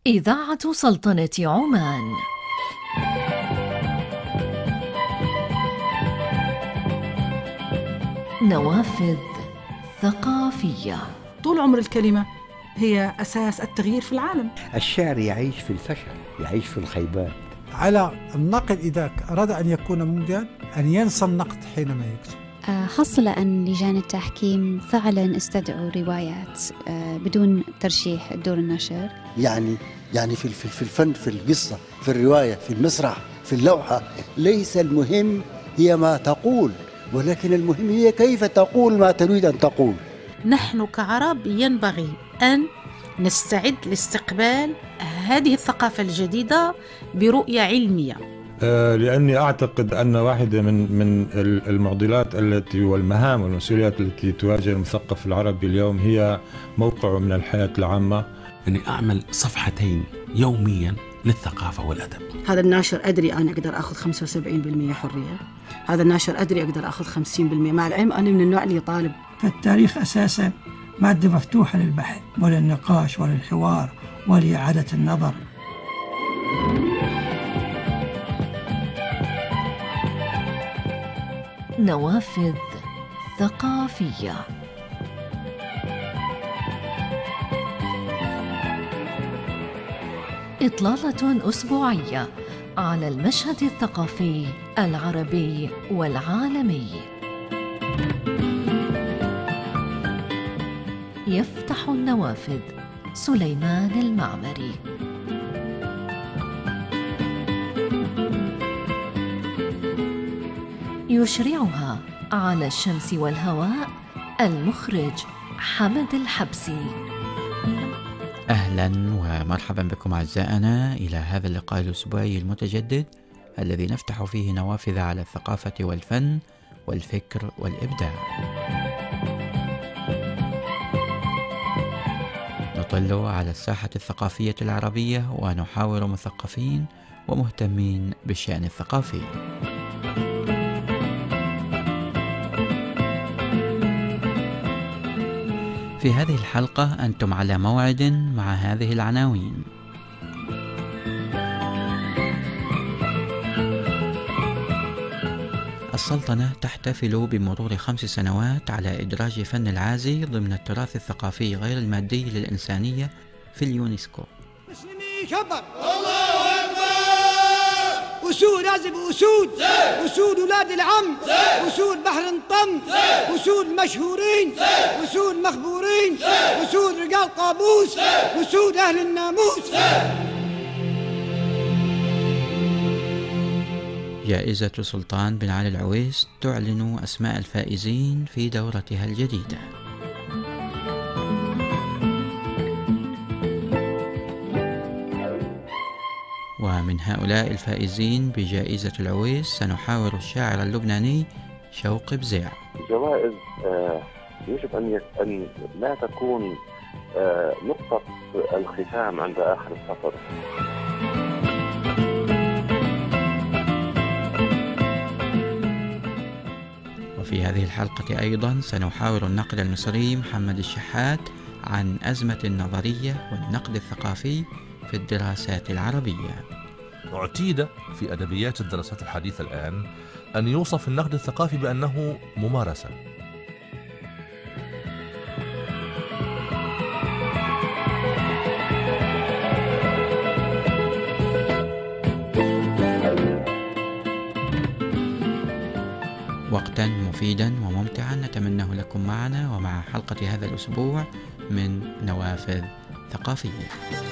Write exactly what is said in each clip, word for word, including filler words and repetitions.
إذاعة سلطنة عمان. نوافذ ثقافية. طول عمر الكلمة هي أساس التغيير في العالم. الشعر يعيش في الفشل، يعيش في الخيبات. على الناقد إذا أراد أن يكون مبدعا أن ينسى النقد حينما يكتب. حصل أن لجان التحكيم فعلا استدعوا روايات بدون ترشيح دور النشر. يعني يعني في في الفن، في القصة، في الرواية، في المسرح، في اللوحة، ليس المهم هي ما تقول، ولكن المهم هي كيف تقول ما تريد أن تقول. نحن كعرب ينبغي أن نستعد لاستقبال هذه الثقافة الجديدة برؤية علمية، لأني أعتقد أن واحدة من من المعضلات التي والمهام والمسؤوليات التي تواجه المثقف العربي اليوم هي موقعه من الحياة العامة. أني أعمل صفحتين يوميا للثقافة والأدب. هذا الناشر أدري أنا أقدر أخذ خمسة وسبعين بالمئة حرية، هذا الناشر أدري أقدر أخذ خمسين بالمئة، مع العلم أنا من النوع اللي طالب. فالتاريخ أساسا مادة مفتوحة للبحث وللنقاش وللحوار ولإعادة النظر. نوافذ ثقافية. إطلالة أسبوعية على المشهد الثقافي العربي والعالمي. يفتح النوافذ سليمان المعمري. يشرعها على الشمس والهواء المخرج حمد الحبسي. أهلا ومرحبا بكم أعزائنا إلى هذا اللقاء الأسبوعي المتجدد الذي نفتح فيه نوافذ على الثقافة والفن والفكر والإبداع. نطل على الساحة الثقافية العربية ونحاور مثقفين ومهتمين بالشأن الثقافي. في هذه الحلقة أنتم على موعد مع هذه العناوين. السلطنة تحتفل بمرور خمس سنوات على إدراج فن العازي ضمن التراث الثقافي غير المادي للإنسانية في اليونسكو. أسود عزب أسود أسود ولاد العم أسود بحر انطم أسود مشهورين أسود مخبورين أسود رجال قابوس أسود أهل الناموس. جائزة سلطان بن علي العويس تعلن أسماء الفائزين في دورتها الجديدة. ومن هؤلاء الفائزين بجائزة العويس سنحاور الشاعر اللبناني شوقي بزيع. الجوائز آه يجب أن أن لا تكون آه نقطة الختام عند آخر السطر. وفي هذه الحلقة أيضا سنحاور الناقد المصري محمد الشحات عن أزمة النظرية والنقد الثقافي في الدراسات العربية. اعتيد في أدبيات الدراسات الحديثة الآن أن يوصف النقد الثقافي بأنه ممارسة. وقتا مفيدا وممتعا نتمناه لكم معنا ومع حلقة هذا الأسبوع من نوافذ ثقافية.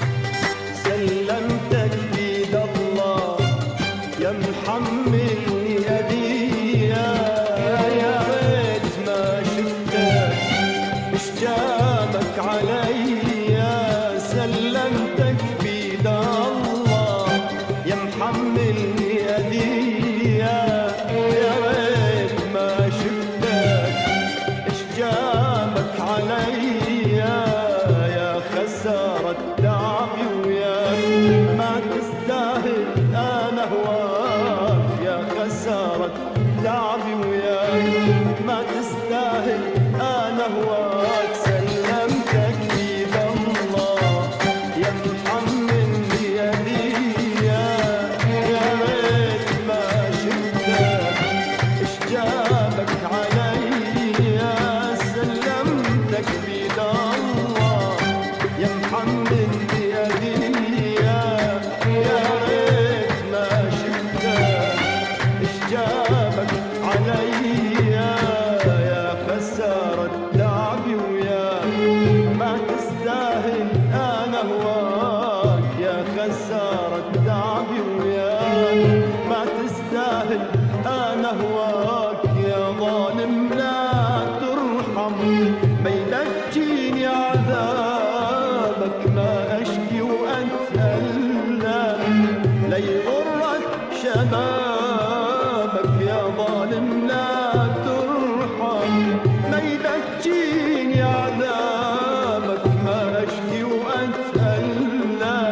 سلمتك بيد الله يا محملني هدية، يا ريت ما شفتك مش جابك عليا. سلمتك بيد الله يا محملني هدية، يا ريت ما شفتك مش جابك عليا. يا خسارة تعبي وياك ما تستاهل أنا هواك، يا خسارة تعبي وياك ما تستاهل أنا هواك. سلمتك بيد الله يا محمد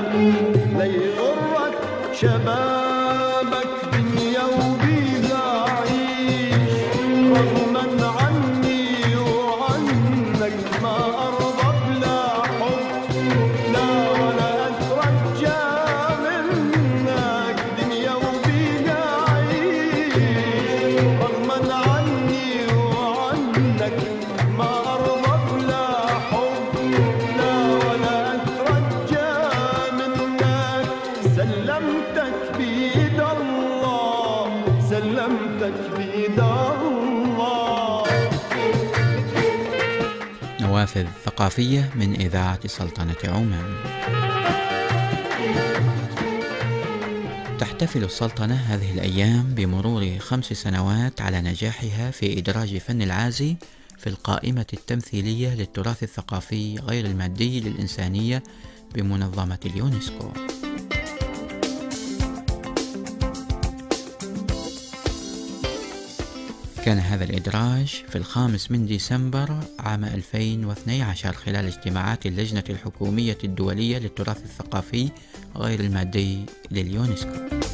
ليغرك شبابك دنيا وبيها عيش رغما عني وعنك ما أرضى بلا حب لا ولا أترجى منك دنيا وبيها عيش رغما عني وعنك ما أرضى بلا حب لا ولا أترجى منك سلمتك بيد الله سلمتك بيد الله. نوافذ ثقافية من إذاعة سلطنة عمان. تحتفل السلطنة هذه الأيام بمرور خمس سنوات على نجاحها في إدراج فن العازي في القائمة التمثيلية للتراث الثقافي غير المادي للإنسانية بمنظمة اليونسكو. كان هذا الإدراج في الخامس من ديسمبر عام ألفين واثني عشر خلال اجتماعات اللجنة الحكومية الدولية للتراث الثقافي غير المادي لليونسكو.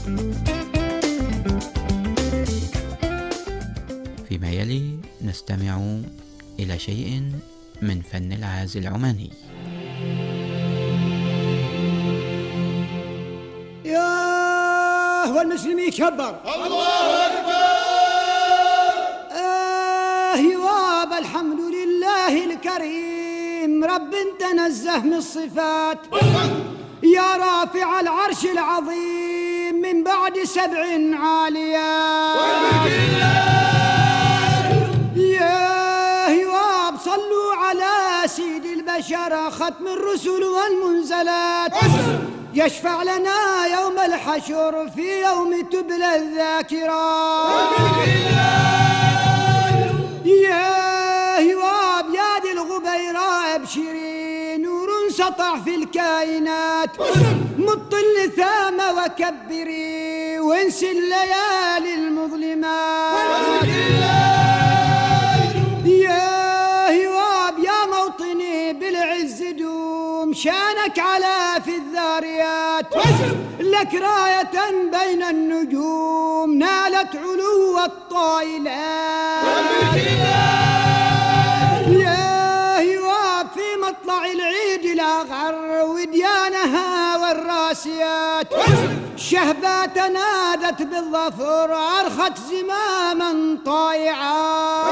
فيما يلي نستمع إلى شيء من فن العازي العماني. يا هو المسلم يكبر الله أكبر آه يواب الحمد لله الكريم رب تنزه من الصفات يا رافع العرش العظيم من بعد سبع عاليات يا هواب صلوا على سيد البشر ختم الرسل والمنزلات يشفع لنا يوم الحشر في يوم تبلى الذاكرات يا هواب يا ذي الغبيراء ابشري نور سطع في الكائنات مطل ثام وكبري وانسي الليالي المظلمات يا هواب يا موطني بالعز دوم شانك على في الذاريات لك راية بين النجوم نالت علو الطائلات يا هواب في مطلع العيد الأغر وديانها والراسيات شهبات نادت بالظفر أرخت زماما طائعا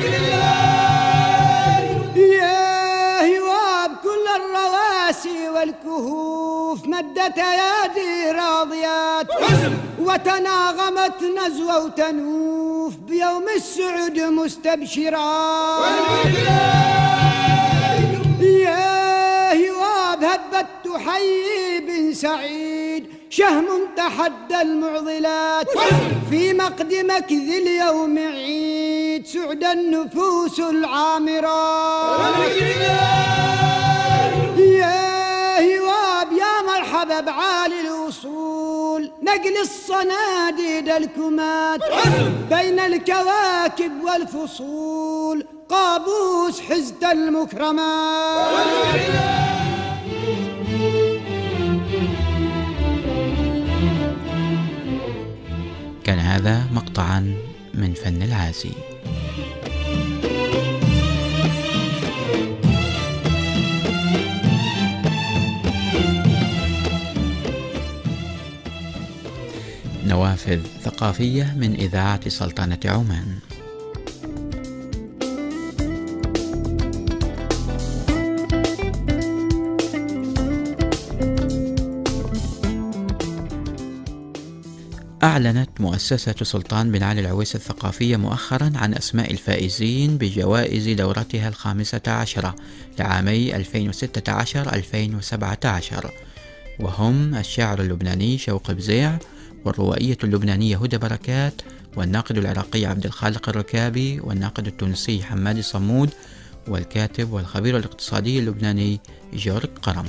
يا هواب كل الرواسي والكهوف مدت يدي راضيات وتناغمت نزوة وتنوف بيوم السعد مستبشرات يا هواب هبت تحيي بن سعيد شهم تحدى المعضلات في مقدمك ذي اليوم عيد سعد النفوس العامرات يا هواب يا مرحبا بعالي الوصول نقل الصناديد الكمات بين الكواكب والفصول قابوس حزت المكرمات كان هذا مقطعا من فن العازي. نوافذ ثقافية من إذاعة سلطنة عمان. أعلنت مؤسسة سلطان بن علي العويس الثقافية مؤخرا عن أسماء الفائزين بجوائز دورتها الخامسة عشرة لعامي ألفين وستة عشر ألفين وسبعة عشر، وهم الشاعر اللبناني شوقي بزيع، والروائية اللبنانية هدى بركات، والناقد العراقي عبد الخالق الركابي، والناقد التونسي حمادي صمود، والكاتب والخبير الاقتصادي اللبناني جورج قرم.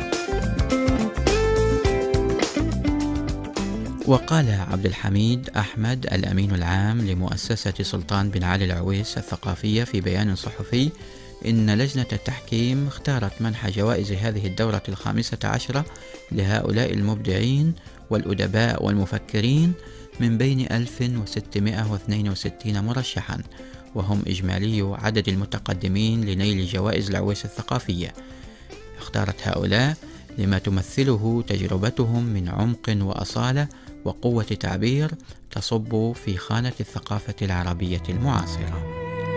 وقال عبد الحميد أحمد الأمين العام لمؤسسة سلطان بن علي العويس الثقافية في بيان صحفي إن لجنة التحكيم اختارت منح جوائز هذه الدورة الخامسة عشرة لهؤلاء المبدعين والأدباء والمفكرين من بين ألف وستمائة واثنين وستين مرشحا، وهم إجمالي عدد المتقدمين لنيل جوائز العويس الثقافية. اختارت هؤلاء لما تمثله تجربتهم من عمق وأصالة وقوة تعبير تصب في خانة الثقافة العربية المعاصرة.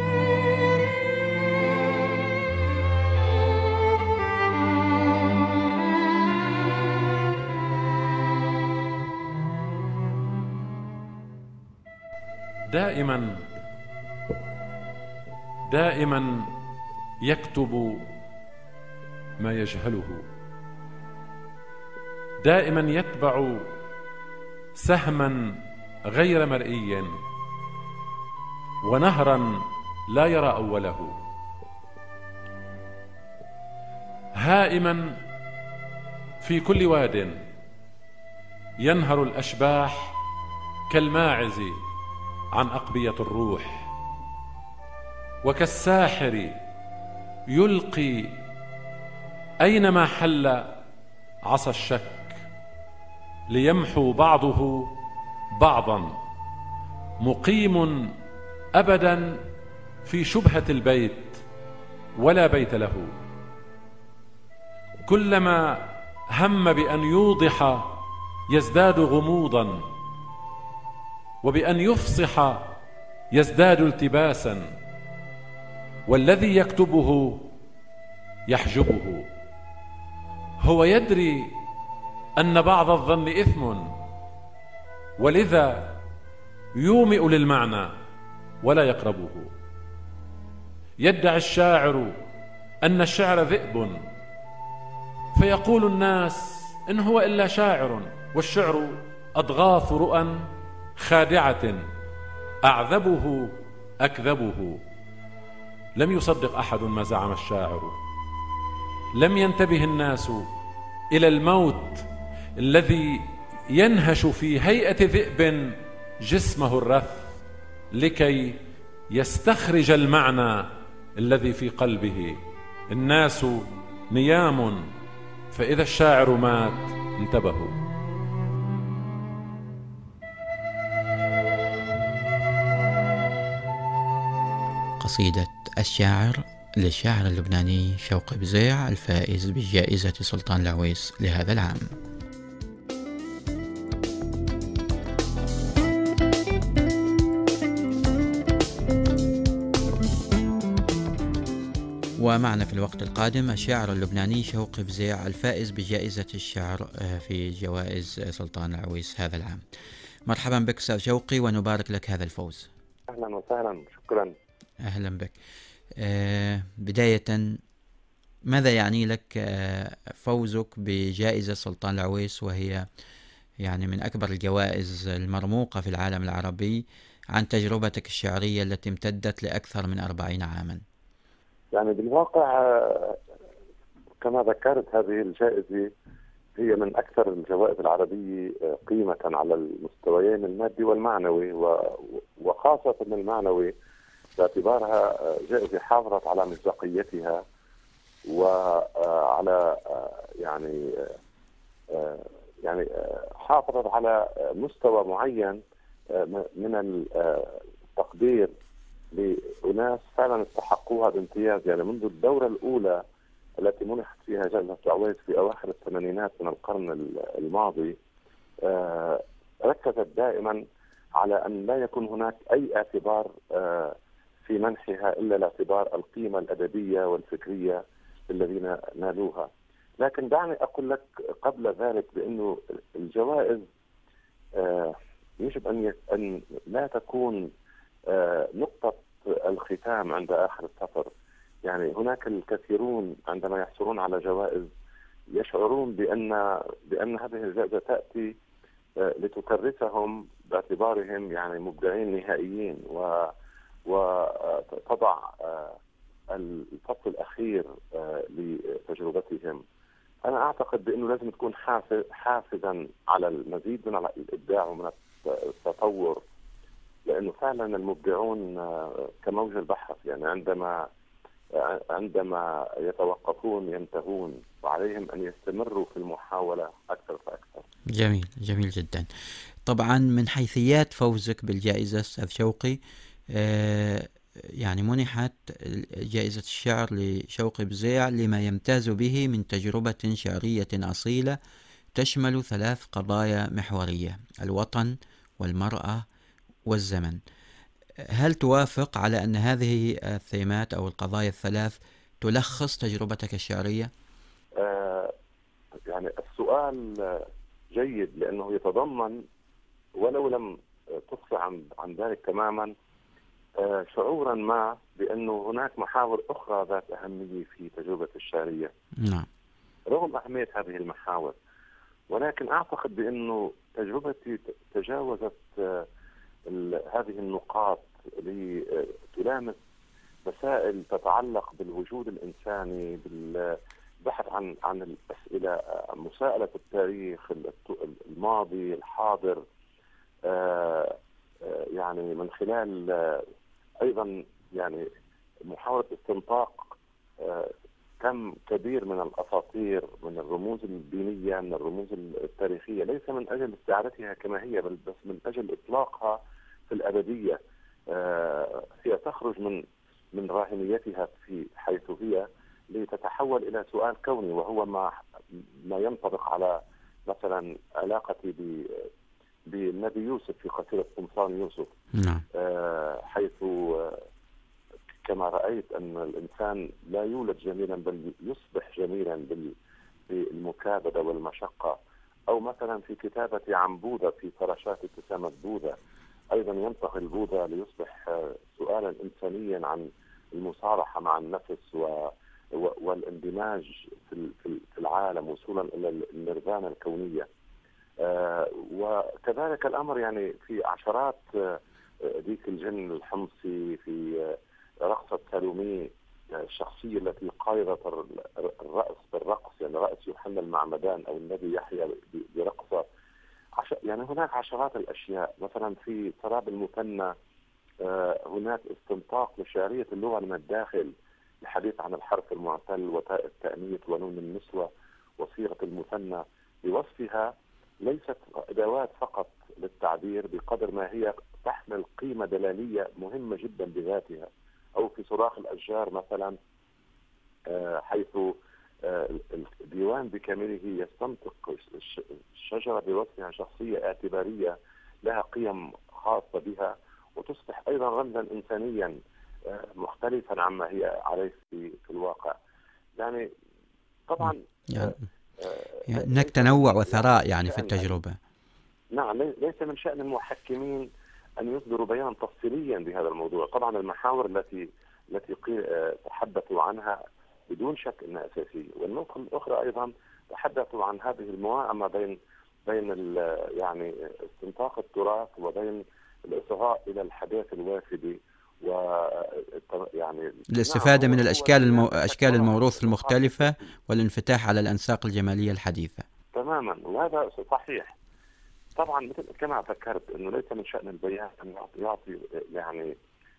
دائما دائما يكتب ما يجهله، دائما يتبع سهما غير مرئي ونهرا لا يرى أوله، هائما في كل واد ينهر الأشباح كالماعز عن أقبية الروح، وكالساحر يلقي أينما حل عصا الشك ليمحو بعضه بعضا، مقيم أبدا في شبهة البيت ولا بيت له، كلما هم بأن يوضح يزداد غموضا، وبأن يفصح يزداد التباسا، والذي يكتبه يحجبه. هو يدري أن بعض الظن إثم، ولذا يومئ للمعنى ولا يقربه. يدعي الشاعر أن الشعر ذئب، فيقول الناس إن هو إلا شاعر، والشعر أضغاث رؤى خادعة أعذبه أكذبه. لم يصدق أحد ما زعم الشاعر، لم ينتبه الناس إلى الموت الذي ينهش في هيئة ذئب جسمه الرث لكي يستخرج المعنى الذي في قلبه. الناس نيام، فإذا الشاعر مات انتبهوا. قصيدة الشاعر للشاعر اللبناني شوقي بزيع الفائز بجائزة سلطان العويس لهذا العام. ومعنا في الوقت القادم الشاعر اللبناني شوقي بزيع الفائز بجائزة الشعر في جوائز سلطان العويس هذا العام. مرحبا بك أستاذ شوقي ونبارك لك هذا الفوز. أهلا وسهلا، شكرا. أهلا بك. آه بداية، ماذا يعني لك آه فوزك بجائزة سلطان العويس، وهي يعني من أكبر الجوائز المرموقة في العالم العربي، عن تجربتك الشعرية التي امتدت لأكثر من أربعين عاما؟ يعني بالواقع كما ذكرت هذه الجائزة هي من أكثر الجوائز العربية قيمة على المستويين المادي والمعنوي، وخاصة المعنوي باعتبارها جائزة حافظت على مصداقيتها وعلى يعني يعني حافظت على مستوى معين من التقدير لأناس فعلا استحقوها بامتياز. يعني منذ الدورة الأولى التي منحت فيها جائزة العويس في أواخر الثمانينات من القرن الماضي، ركزت دائما على أن لا يكون هناك أي اعتبار في منحها إلا لاعتبار القيمة الأدبية والفكرية الذين نالوها. لكن دعني أقول لك قبل ذلك بأنه الجوائز يجب أن أن لا تكون نقطة الختام عند آخر السفر. يعني هناك الكثيرون عندما يحصلون على جوائز يشعرون بأن بأن هذه الجائزة تأتي لتكرسهم باعتبارهم يعني مبدعين نهائيين، و وتضع الفصل الأخير لتجربتهم. أنا أعتقد بأنه لازم تكون حافزا على المزيد من الإبداع ومن التطور، لأنه فعلا المبدعون كموج البحر. يعني عندما عندما يتوقفون ينتهون، وعليهم أن يستمروا في المحاولة أكثر فأكثر. جميل جميل جدا. طبعا من حيثيات فوزك بالجائزة أستاذ شوقي، آه يعني منحت جائزة الشعر لشوقي بزيع لما يمتاز به من تجربة شعرية أصيلة تشمل ثلاث قضايا محورية: الوطن والمرأة والزمن. هل توافق على أن هذه الثيمات أو القضايا الثلاث تلخص تجربتك الشعرية؟ آه يعني السؤال جيد، لأنه يتضمن ولو لم تفصح عن عن ذلك تماما آه شعورا ما بأنه هناك محاور أخرى ذات أهمية في تجربة الشعرية. نعم. رغم أهمية هذه المحاور، ولكن أعتقد بأنه تجربتي تجاوزت آه هذه النقاط لتلامس مسائل تتعلق بالوجود الإنساني، بالبحث عن عن الأسئلة، مساءلة التاريخ الماضي الحاضر، يعني من خلال أيضا يعني محاولة استنطاق كم كبير من الأساطير، من الرموز الدينية، من الرموز التاريخية، ليس من أجل استعادتها كما هي، بل بس من أجل إطلاقها في الأبدية. آه هي تخرج من من راهنيتها في حيث هي لتتحول إلى سؤال كوني، وهو ما ما ينطبق على مثلا علاقتي ب بالنبي يوسف في قصيدة قمصان يوسف. نعم. آه حيث آه كما رأيت أن الإنسان لا يولد جميلا بل يصبح جميلا بالمكابدة والمشقة. أو مثلا في كتابة عن بوذا في فراشات ابتسامة بوذا، أيضا ينتقل بوذا ليصبح سؤالا إنسانيا عن المصالحة مع النفس و... و... والاندماج في في العالم وصولا إلى النيرفانا الكونية. آه وكذلك الأمر يعني في عشرات آه ديك الجن الحمصي، في آه رقصة سالومي، الشخصية التي قايضت الرأس بالرقص، يعني رأس يوحنا المعمدان أو النبي يحيى برقصة. عش... يعني هناك عشرات الأشياء. مثلا في سراب المثنى آه هناك استنطاق لشعرية اللغة من الداخل، الحديث عن الحرف المعتل وتاء التأنيث ونون النسوة وصيغة المثنى، بوصفها ليست أدوات فقط للتعبير بقدر ما هي تحمل قيمة دلالية مهمة جدا بذاتها. أو في صراخ الأشجار مثلا آه حيث آه الديوان بكامله يستنطق الشجرة بوصفها شخصية اعتبارية لها قيم خاصة بها، وتصبح أيضا رمزا إنسانيا آه مختلفا عما هي عليه في, في الواقع. يعني طبعا يعني, يعني هناك تنوع وثراء يعني في التجربة. نعم، ليس من شأن المحكمين أن يصدروا بيانا تفصيليا بهذا الموضوع. طبعا المحاور التي التي تحدثوا عنها بدون شك أنها أساسية، والنقطة الأخرى أيضا تحدثوا عن هذه المواءمة بين بين يعني استنطاق التراث وبين الإصغاء إلى الحداثة الوافدة، و يعني الاستفادة من الأشكال المو... أشكال الموروث المختلفة والانفتاح على الأنساق الجمالية الحديثة. تماما، وهذا صحيح. طبعا مثل كما ذكرت انه ليس من شأن البيان ان يعطي يعني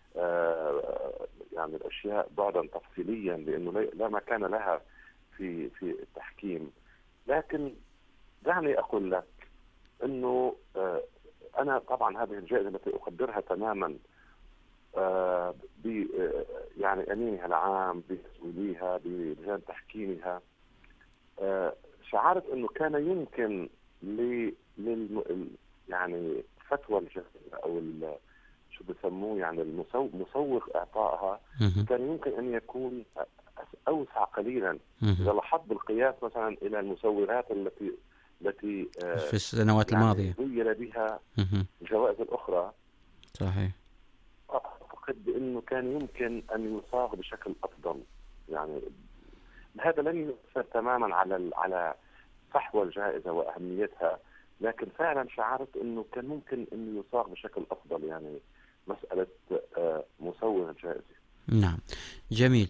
آه يعني الاشياء بعدا تفصيليا، لانه لا مكان لها في في التحكيم. لكن دعني اقول لك انه آه انا طبعا هذه الجائزة التي اقدرها تماما آه ب يعني امينها العام، بمسؤوليها، بلجان تحكيمها، آه شعرت انه كان يمكن ل لل يعني فتوى الجائزة او شو بسموه يعني المسو... مسوغ اعطائها كان يمكن ان يكون اوسع قليلا اذا لاحظت بالقياس مثلا الى المسوغات التي التي آه في السنوات يعني الماضيه ذيل بها الجوائز الاخرى. صحيح. اعتقد بانه كان يمكن ان يصاغ بشكل افضل. يعني هذا لن يؤثر تماما على على فحوى الجائزة وأهميتها، لكن فعلا شعرت أنه كان ممكن أنه يصاغ بشكل أفضل، يعني مسألة مسوغ الجائزة. نعم، جميل.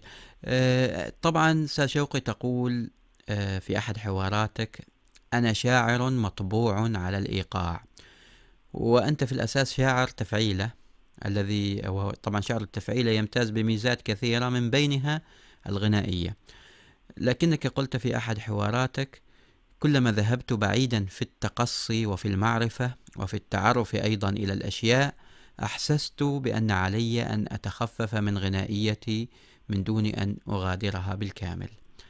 طبعا ساشوقي تقول في أحد حواراتك: أنا شاعر مطبوع على الإيقاع. وأنت في الأساس شاعر تفعيلة، الذي وهو طبعا شعر التفعيلة يمتاز بميزات كثيرة من بينها الغنائية. لكنك قلت في أحد حواراتك: كلما ذهبت بعيدا في التقصي وفي المعرفة وفي التعرف أيضا إلى الأشياء أحسست بأن علي أن أتخفف من غنائيتي من دون أن أغادرها بالكامل.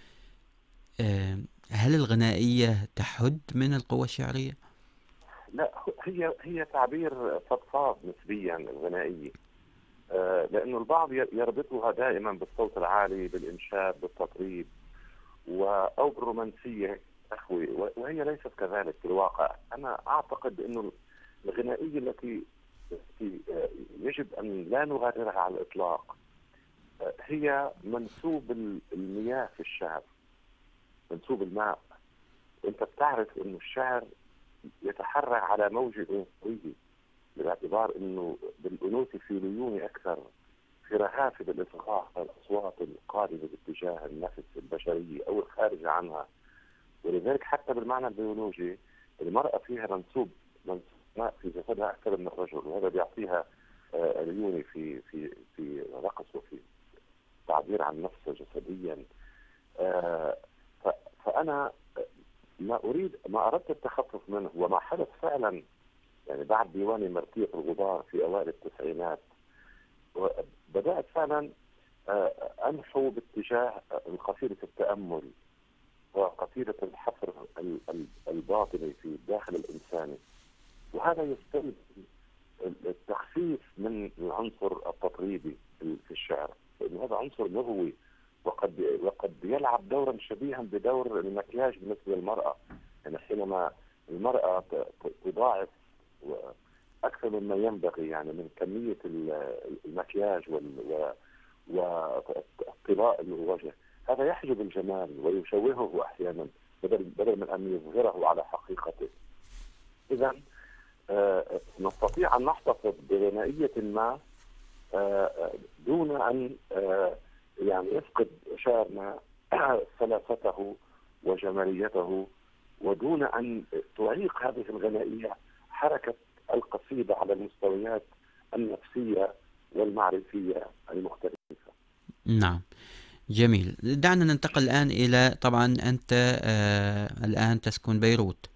هل الغنائية تحد من القوة الشعرية؟ لا، هي هي تعبير فضفاض نسبيا الغنائية، آه لأنه البعض يربطها دائما بالصوت العالي، بالإنشاد، بالتطريب، أو بالرومانسية أخوي، وهي ليست كذلك في الواقع. أنا أعتقد أنه الغنائية التي يجب أن لا نغادرها على الإطلاق هي منسوب المياه في الشعر، منسوب الماء. أنت بتعرف أنه الشعر يتحرك على موجة أنثوية، باعتبار أنه بالأنوثة في ليونة أكثر، في رهافة الإصغاء الأصوات القادمة باتجاه النفس البشرية أو الخارجة عنها. ولذلك حتى بالمعنى البيولوجي المرأة فيها منسوب منسوب ماء في جسدها أكثر من الرجل، وهذا بيعطيها آه ليونة في في في رقص وفي تعبير عن نفسه جسديا. آه فأنا ما أريد ما أردت التخفف منه، وما حدث فعلا يعني بعد ديواني مرتيق الغبار في أوائل التسعينات بدأت فعلا أنحو باتجاه قصيدة التأمل وقصيدة الحفر الباطني في الداخل الإنساني، وهذا يستلزم التخفيف من العنصر التطريبي في الشعر، لأن هذا عنصر لغوي وقد وقد يلعب دورا شبيها بدور المكياج بالنسبة للمرأة. يعني حينما المرأة تضاعف أكثر مما ينبغي يعني من كمية المكياج والطلاء الوجه، هذا يحجب الجمال ويشوهه أحيانا بدل بدل من أن يظهره على حقيقته. إذا آه نستطيع أن نحتفظ بغنائية ما آه دون أن آه يعني يفقد شعرنا سلاسته وجماليته، ودون أن تعيق هذه الغنائية حركة القصيدة على المستويات النفسية والمعرفية المختلفة. نعم، جميل. دعنا ننتقل الآن إلى، طبعا أنت آه الآن تسكن بيروت،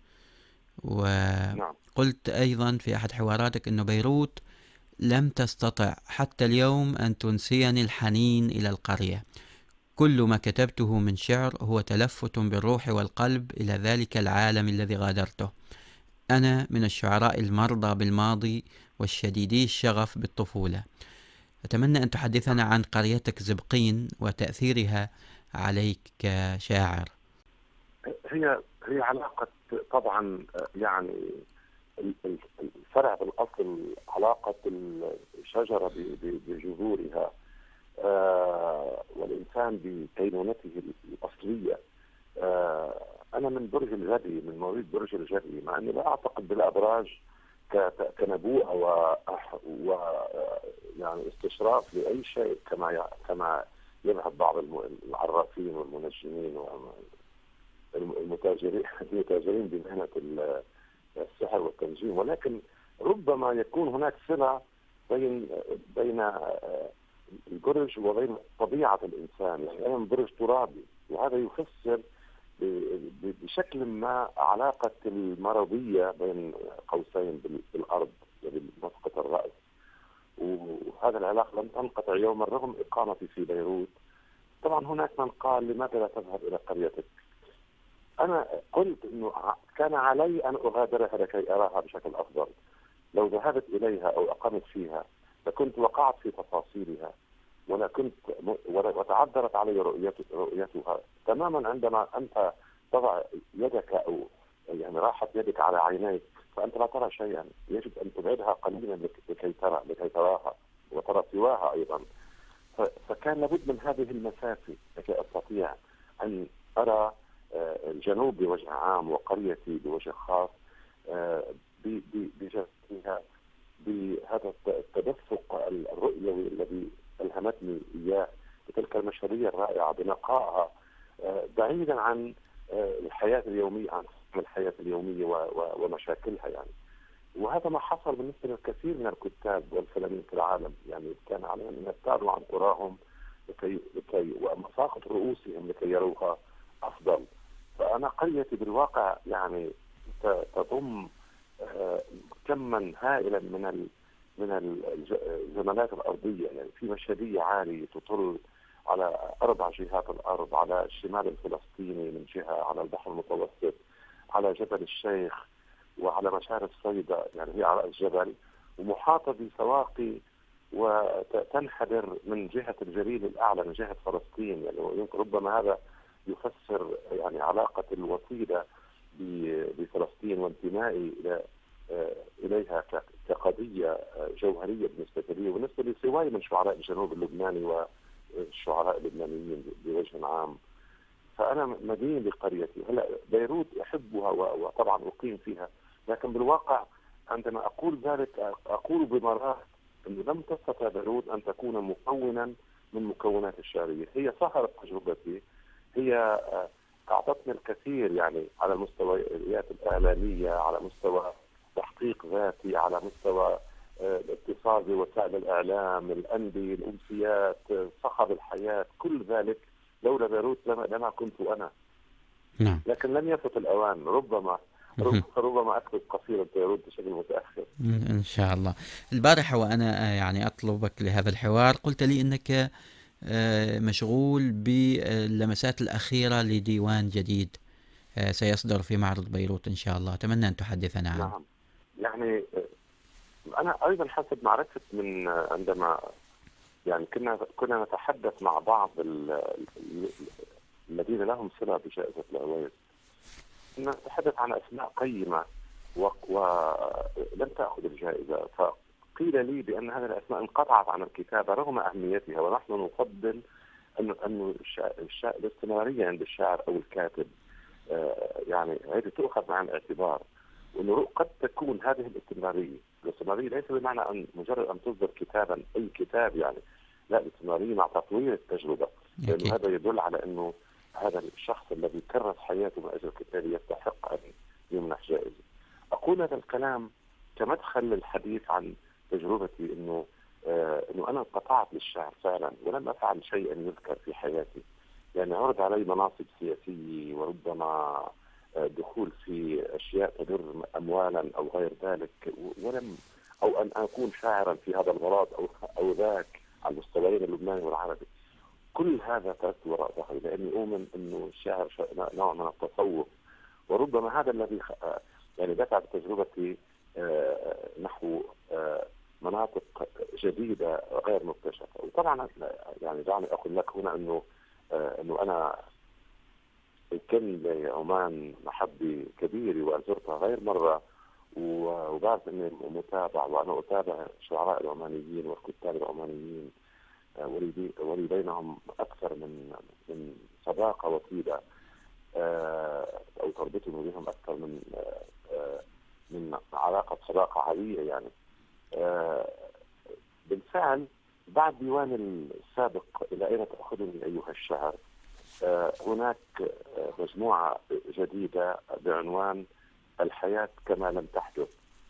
وقلت أيضا في أحد حواراتك أنه بيروت لم تستطع حتى اليوم أن تنسيني الحنين إلى القرية. كل ما كتبته من شعر هو تلفت بالروح والقلب إلى ذلك العالم الذي غادرته. أنا من الشعراء المرضى بالماضي والشديدي الشغف بالطفولة. أتمنى أن تحدثنا عن قريتك زبقين وتأثيرها عليك كشاعر. هي هي علاقة طبعا يعني الفرع بالأصل علاقة الشجرة بجذورها آه والإنسان بكينونته الأصلية. آه أنا من برج الجدي، من مواليد برج الجدي، مع أني لا أعتقد بالأبراج كنبوءة و, و يعني استشراف لأي شيء كما كما يذهب بعض العرافين والمنجمين والمتاجرين المتاجرين بمهنة السحر والتنجيم، ولكن ربما يكون هناك صلة بين بين البرج وبين طبيعة الإنسان. يعني أنا من برج ترابي، وهذا يفسر بشكل ما علاقة المرضية بين قوسين بالأرض بمسقط الرأس، وهذا العلاقة لم تنقطع يوما رغم إقامتي في بيروت. طبعا هناك من قال لماذا لا تذهب إلى قريتك؟ أنا قلت أنه كان علي أن أغادرها لكي أراها بشكل أفضل. لو ذهبت إليها أو أقمت فيها لكنت وقعت في تفاصيلها ولا كنت وتعذرت علي رؤيتها تماما. عندما أنت تضع يدك أو يعني راحت يدك على عينيك فأنت لا ترى شيئا، يجب أن تبعدها قليلا لكي ترى لكي تراها وترى سواها أيضا. فكان لابد من هذه المسافة لكي أستطيع أن أرى الجنوب بوجه عام وقريتي بوجه خاص بجسدها، بهذا التدفق الرؤيوي الذي ألهمتني إياه، بتلك المشهدية الرائعة بنقائها بعيدا عن الحياة اليومية، عن الحياة اليومية ومشاكلها. يعني وهذا ما حصل بالنسبة للكثير من الكتاب والفنانين في العالم. يعني كان عليهم أن يبتعدوا عن قراهم لكي, لكي ومساقط رؤوسهم لكي يروها أفضل. فأنا قريتي بالواقع يعني تضم كما هائلا من ال من الجمالات الأرضية. يعني في مشهدية عالية تطل على أربع جهات الأرض، على الشمال الفلسطيني من جهة، على البحر المتوسط، على جبل الشيخ، وعلى مشارف صيدا يعني هي على الجبل، ومحاطة بسواقي وتنحدر من جهة الجليل الأعلى من جهة فلسطين. يعني يمكن ربما هذا يفسر يعني علاقة الوطيدة بفلسطين وانتمائي إلى إليها كقضية جوهرية بالنسبة لي وبالنسبة لسواي من شعراء الجنوب اللبناني والشعراء اللبنانيين بوجه عام. فأنا مدين لقريتي. هلا بيروت أحبها وطبعا أقيم فيها، لكن بالواقع عندما أقول ذلك أقول بمرات أنه لم تستطع بيروت أن تكون مكونا من مكونات الشعرية. هي سهرت تجربتي، هي أعطتني الكثير يعني على المستويات الإعلامية، على مستوى تحقيق ذاتي، على مستوى الاتصال بوسائل الإعلام، الأندية، الأمسيات، صخب الحياة، كل ذلك لولا بيروت لما كنت أنا. نعم. لكن لم يفت الأوان. ربما ربما أكتب قصيدة بيروت بشكل متأخر إن شاء الله. البارحة وأنا يعني أطلبك لهذا الحوار قلت لي أنك مشغول باللمسات الأخيرة لديوان جديد سيصدر في معرض بيروت إن شاء الله. أتمنى أن تحدثنا عنه. نعم. يعني أنا أيضا حسب معرفة من عندما يعني كنا كنا نتحدث مع بعض الذين لهم صلة بجائزة العويس، نتحدث عن أسماء قيمة ولم تأخذ الجائزة، فقيل لي بأن هذه الأسماء انقطعت عن الكتابة رغم أهميتها، ونحن نفضل أن أن الاستمرارية عند الشاعر أو الكاتب يعني هذه تؤخذ بعين الاعتبار، وأنه قد تكون هذه الاستمرارية الاستمرارية ليس بمعنى أن مجرد أن تصدر كتابا أي كتاب يعني، لا، الاستمرارية مع تطوير التجربة، لأنه هذا يدل على أنه هذا الشخص الذي كرس حياته من أجل الكتاب يستحق أن يمنح جائزة. أقول هذا الكلام كمدخل للحديث عن تجربتي، أنه آه أنه أنا انقطعت للشعر فعلا ولم أفعل شيئا يذكر في حياتي. يعني عرض علي مناصب سياسية وربما دخول في أشياء تدر أموالا أو غير ذلك، ولم أو أن أكون شاعرا في هذا الغرض أو أو ذاك على المستويين اللبناني والعربي. كل هذا تركت وراء ظهري، لأني أؤمن أنه الشعر نوع من التصوف، وربما هذا الذي يعني دفع بتجربتي نحو مناطق جديدة غير مكتشفة. وطبعا يعني دعني أقول لك هنا أنه أنه أنا كان لعمان محبة كبيرة وزرتها غير مرة، وبعرف أني متابع وأنا أتابع الشعراء العمانيين والكتاب العمانيين، ولي بينهم أكثر من من صداقة وطيدة، أو تربطني بهم أكثر من من علاقة صداقة عادية يعني. بالفعل بعد ديوان السابق إلى أين تأخذني أيها الشعر، هناك مجموعة جديدة بعنوان الحياة كما لم تحدث.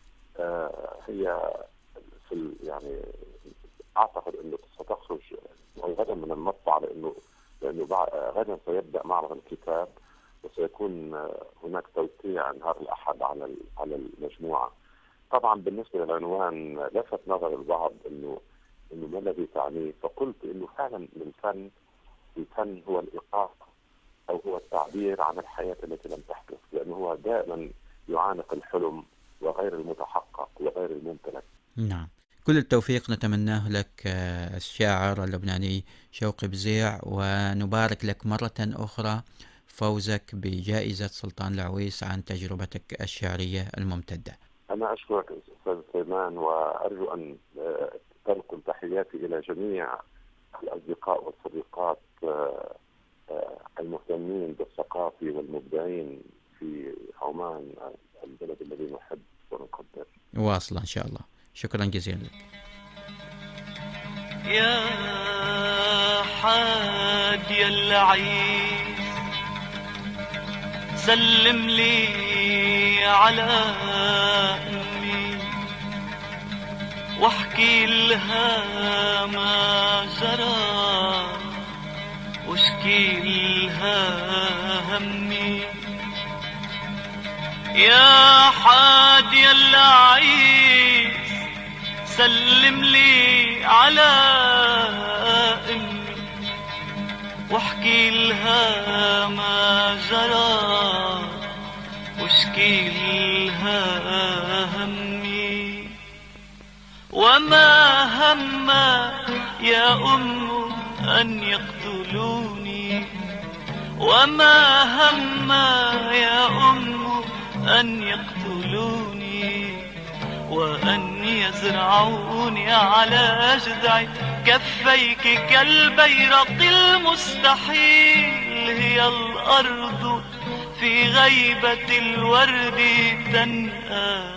هي في يعني أعتقد أنه ستخرج غدا من المطبعة، لأنه لأنه غدا سيبدأ معرض الكتاب وسيكون هناك توقيع نهار الأحد على على المجموعة. طبعا بالنسبة للعنوان لفت نظر البعض إنه إنه ما الذي تعنيه، فقلت إنه فعلا الفن الفن هو الإيقاف أو هو التعبير عن الحياة التي لم تحدث، لأنه هو دائما يعانق الحلم وغير المتحقق وغير الممتلك. نعم، كل التوفيق نتمناه لك الشاعر اللبناني شوقي بزيع، ونبارك لك مرة أخرى فوزك بجائزة سلطان العويس عن تجربتك الشعرية الممتدة. أنا أشكرك أستاذ سليمان، وأرجو أن تنقل تحياتي إلى جميع الأصدقاء والصديقات المهتمين بالثقافة والمبدعين في عمان، البلد الذي نحب ونقدر. واصلة إن شاء الله. شكرا جزيلا لك. يا حادي العيش سلم لي على أمي واحكي لها ما جرى واشكي لها همي. يا حادي العيس سلم لي على امي واحكي لها ما جرى واشكي لها همي. وما هم يا أم أن يقتلوني وما هم يا أم أن يقتلوني وأن يزرعوني على جذع كفيك كالبيرق المستحيل. هي الأرض في غيبة الورد تنأى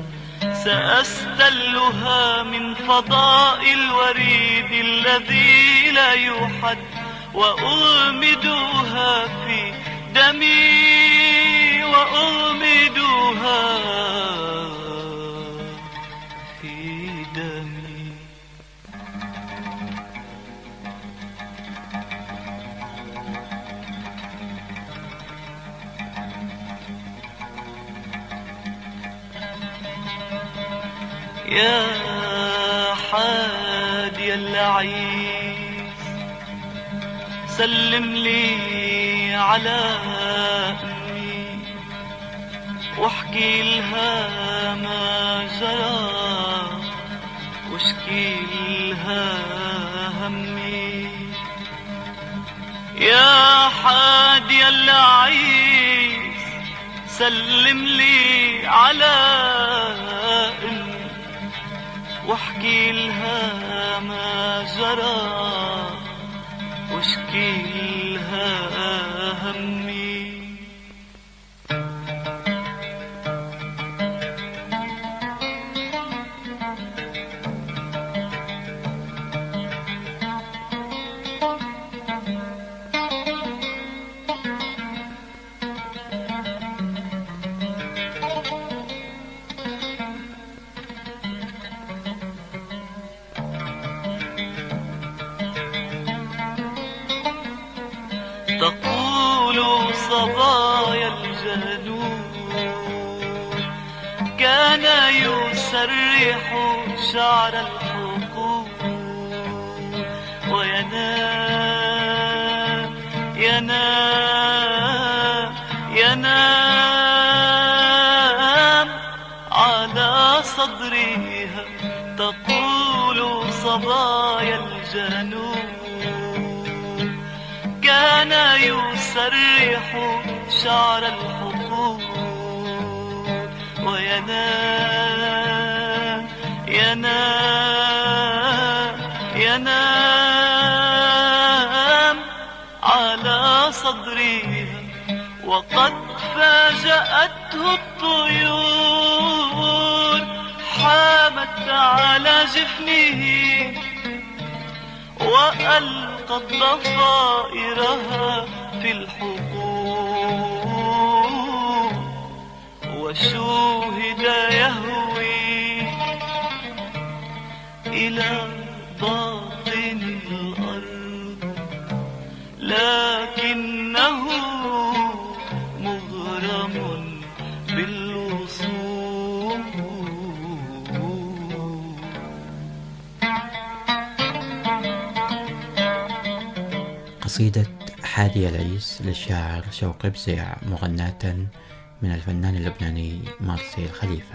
سأستلها من فضاء الوريد الذي لا يوحد وأغمدها في دمي وأغمدها في دمي. يا حادي العيس سلم لي على أمي واحكي لها ما جرى واشكي لها همي. يا حادي العيس سلم لي على أمي واحكي لها ما جرى واشكي لها همي. تقول صبايا الجنون كان يسرح شعر الحقول وينام ينام ينام على صدرها. تقول صبايا الجنون كان يسرح شعر الحقول وينام ينام ينام على صدرها. وقد فاجأته الطيور حامت على جفنه وألقت ضفائرها في الحقول وشوهد يهوي إلى باطن الأرض لكنه مغرم بالوصول. قصيدة حادي العيس للشاعر شوقي بزيع مغناة من الفنان اللبناني مارسيل خليفة.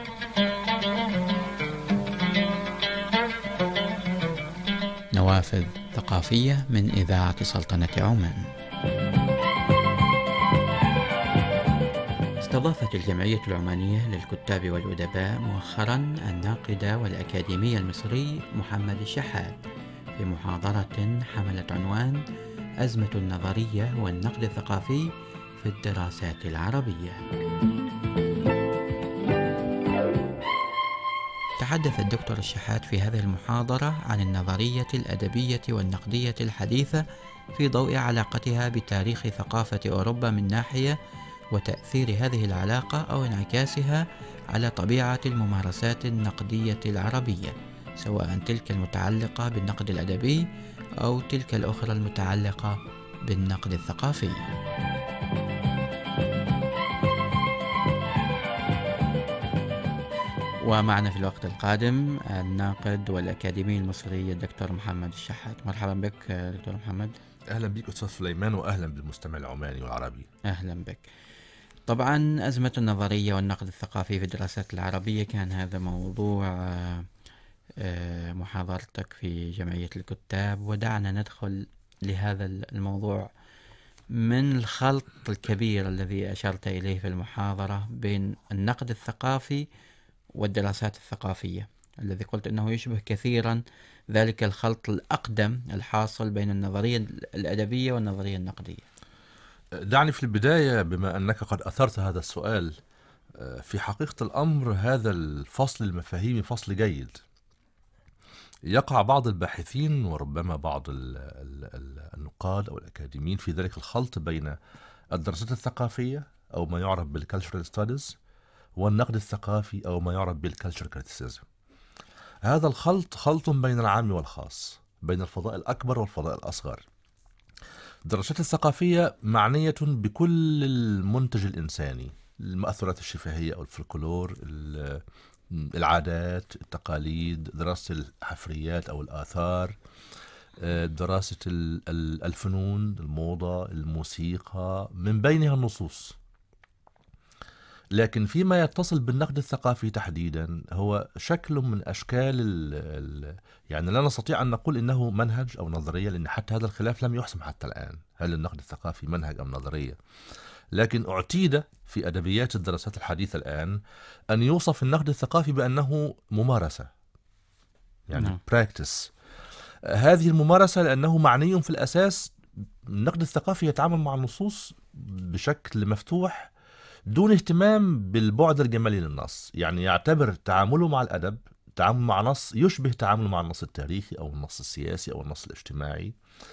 نوافذ ثقافية من إذاعة سلطنة عمان. استضافت الجمعية العمانية للكتاب والأدباء مؤخرا الناقد والأكاديمي المصري محمد الشحات في محاضرة حملت عنوان أزمة النظرية والنقد الثقافي في الدراسات العربية. تحدث الدكتور الشحات في هذه المحاضرة عن النظرية الأدبية والنقدية الحديثة في ضوء علاقتها بتاريخ ثقافة أوروبا من ناحية وتأثير هذه العلاقة أو انعكاسها على طبيعة الممارسات النقدية العربية، سواء تلك المتعلقة بالنقد الأدبي أو تلك الأخرى المتعلقة بالنقد الثقافي. ومعنا في الوقت القادم الناقد والأكاديمي المصري الدكتور محمد الشحات. مرحبا بك دكتور محمد. أهلا بك أستاذ سليمان، وأهلا بالمستمع العماني والعربي. أهلا بك. طبعا أزمة النظرية والنقد الثقافي في الدراسات العربية كان هذا موضوع محاضرتك في جمعية الكتاب، ودعنا ندخل لهذا الموضوع من الخلط الكبير الذي أشرت إليه في المحاضرة بين النقد الثقافي والدراسات الثقافية، الذي قلت أنه يشبه كثيرا ذلك الخلط الأقدم الحاصل بين النظرية الأدبية والنظرية النقدية. دعني في البداية، بما أنك قد أثرت هذا السؤال، في حقيقة الأمر هذا الفصل المفاهيمي فصل جيد. يقع بعض الباحثين وربما بعض النقاد أو الأكاديميين في ذلك الخلط بين الدراسات الثقافية أو ما يعرف بالكالتشرال ستاديز والنقد الثقافي أو ما يعرف بالكالتشر كريتيسيزم. هذا الخلط خلط بين العام والخاص، بين الفضاء الأكبر والفضاء الأصغر. الدراسات الثقافية معنية بكل المنتج الإنساني، المأثورات الشفهية أو الفلكلور، العادات، التقاليد، دراسة الحفريات أو الآثار، دراسة الفنون، الموضة، الموسيقى، من بينها النصوص. لكن فيما يتصل بالنقد الثقافي تحديدا هو شكل من أشكال ال ال يعني لا نستطيع أن نقول إنه منهج أو نظرية، لأن حتى هذا الخلاف لم يحسم حتى الآن، هل النقد الثقافي منهج أم نظرية. لكن اعتيد في أدبيات الدراسات الحديثة الآن أن يوصف النقد الثقافي بأنه ممارسة، يعني نعم. براكتس. هذه الممارسة لأنه معني في الأساس النقد الثقافي يتعامل مع النصوص بشكل مفتوح دون اهتمام بالبعد الجمالي للنص، يعني يعتبر تعامله مع الأدب تعامل مع نص يشبه تعامله مع النص التاريخي أو النص السياسي أو النص الاجتماعي.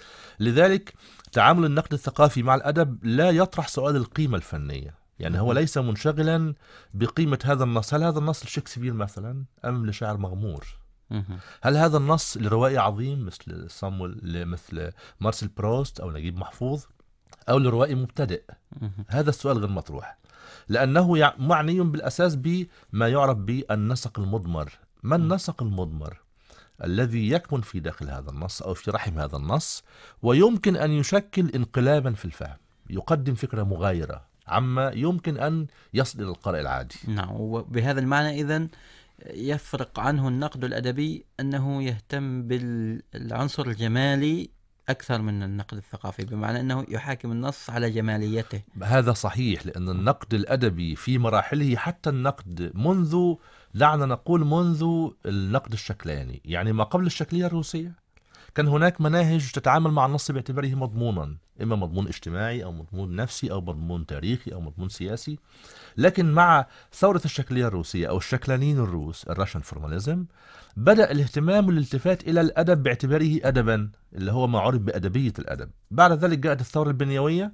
لذلك تعامل النقد الثقافي مع الأدب لا يطرح سؤال القيمة الفنية، يعني هو ليس منشغلا بقيمة هذا النص، هل هذا النص لشكسبير مثلا أم لشاعر مغمور؟ هل هذا النص لروائي عظيم مثل صامويل مثل مارسيل بروست أو نجيب محفوظ أو لروائي مبتدئ؟ هذا السؤال غير مطروح، لأنه معني بالأساس بما يعرف بالنسق المضمر. ما النسق المضمر الذي يكمن في داخل هذا النص أو في رحم هذا النص، ويمكن أن يشكل انقلابا في الفهم، يقدم فكرة مغايرة عما يمكن أن يصل إلى القارئ العادي. نعم، وبهذا المعنى إذن يفرق عنه النقد الأدبي أنه يهتم بالعنصر الجمالي أكثر من النقد الثقافي، بمعنى أنه يحاكم النص على جماليته. هذا صحيح، لأن النقد الأدبي في مراحله، حتى النقد منذ دعنا نقول منذ النقد الشكلاني، يعني ما قبل الشكلية الروسية كان هناك مناهج تتعامل مع النص باعتباره مضمونا، إما مضمون اجتماعي أو مضمون نفسي أو مضمون تاريخي أو مضمون سياسي. لكن مع ثورة الشكلية الروسية أو الشكلانيين الروس، الراشن فورماليزم، بدأ الاهتمام والالتفات إلى الأدب باعتباره أدبا، اللي هو ما عرف بأدبية الأدب. بعد ذلك جاءت الثورة البنيوية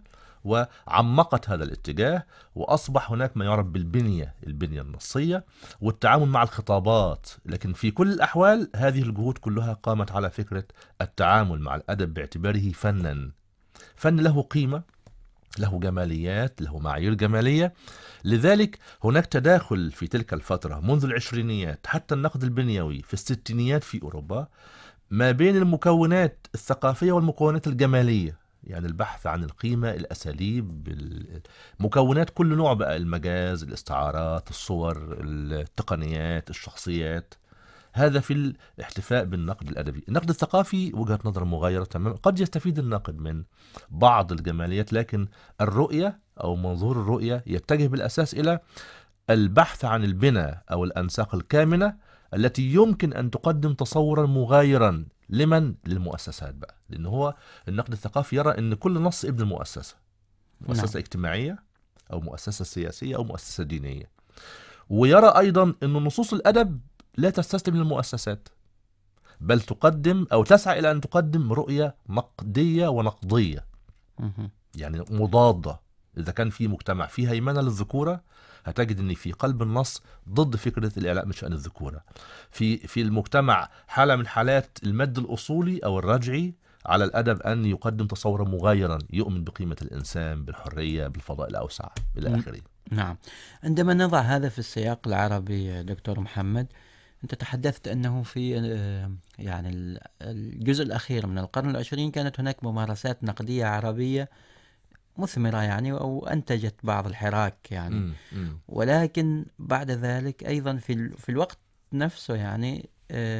وعمقت هذا الاتجاه، وأصبح هناك ما يعرف بالبنية، البنية النصية والتعامل مع الخطابات. لكن في كل الأحوال هذه الجهود كلها قامت على فكرة التعامل مع الأدب باعتباره فنا، فن له قيمة، له جماليات، له معايير جمالية. لذلك هناك تداخل في تلك الفترة منذ العشرينيات حتى النقد البنيوي في الستينيات في أوروبا ما بين المكونات الثقافية والمكونات الجمالية، يعني البحث عن القيمة، الأساليب، مكونات كل نوع بقى، المجاز، الاستعارات، الصور، التقنيات، الشخصيات. هذا في الاحتفاء بالنقد الأدبي. النقد الثقافي وجهة نظر مغايرة تماما، قد يستفيد الناقد من بعض الجماليات، لكن الرؤية أو منظور الرؤية يتجه بالأساس إلى البحث عن البناء أو الأنساق الكامنة التي يمكن أن تقدم تصورا مغايرا لمن؟ للمؤسسات بقى، لأن هو النقد الثقافي يرى أن كل نص ابن مؤسسة، مؤسسة نعم. اجتماعية أو مؤسسة سياسية أو مؤسسة دينية. ويرى أيضا أن نصوص الأدب لا تستسلم للمؤسسات، بل تقدم أو تسعى إلى أن تقدم رؤية نقدية ونقضية، يعني مضادة إذا كان في مجتمع فيه هيمنة للذكورة هتجد أن في قلب النص ضد فكرة الإعلاء من شأن الذكورة. في في المجتمع حالة من حالات المد الأصولي أو الرجعي على الأدب أن يقدم تصورا مغايرا يؤمن بقيمة الإنسان، بالحرية، بالفضاء الأوسع إلى آخره. نعم. عندما نضع هذا في السياق العربي دكتور محمد، أنت تحدثت أنه في يعني الجزء الأخير من القرن العشرين كانت هناك ممارسات نقدية عربية مثمرة يعني أو أنتجت بعض الحراك يعني م- م. ولكن بعد ذلك أيضا في في الوقت نفسه يعني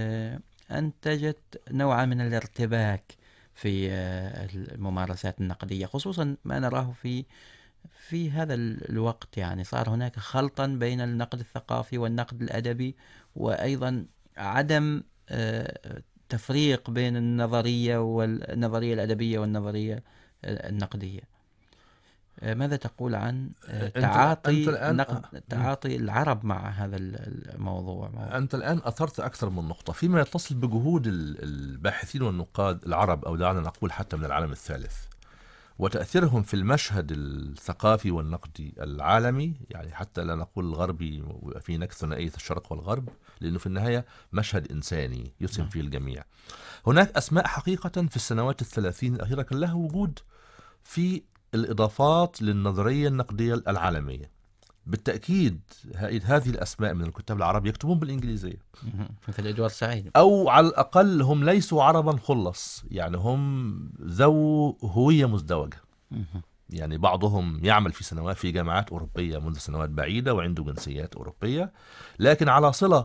أنتجت نوعا من الارتباك في الممارسات النقدية، خصوصا ما نراه في في هذا الوقت. يعني صار هناك خلطا بين النقد الثقافي والنقد الأدبي، وأيضا عدم تفريق بين النظرية والنظرية الأدبية والنظرية النقدية. ماذا تقول عن تعاطي نقد تعاطي العرب مع هذا الموضوع؟ أنت الآن أثرت أكثر من نقطة فيما يتصل بجهود الباحثين والنقاد العرب، أو دعنا نقول حتى من العالم الثالث، وتأثيرهم في المشهد الثقافي والنقدي العالمي، يعني حتى لا نقول الغربي في نكث ثنائية الشرق والغرب، لأنه في النهاية مشهد إنساني يسهم فيه الجميع. هناك أسماء حقيقة في السنوات الثلاثين الأخيرة كان لها وجود في الإضافات للنظرية النقدية العالمية. بالتأكيد هذه الأسماء من الكتاب العرب يكتبون بالإنجليزية، مثل إدوارد سعيد، أو على الأقل هم ليسوا عربا خلص، يعني هم ذو هوية مزدوجة. يعني بعضهم يعمل في سنوات في جامعات أوروبية منذ سنوات بعيدة وعنده جنسيات أوروبية، لكن على صلة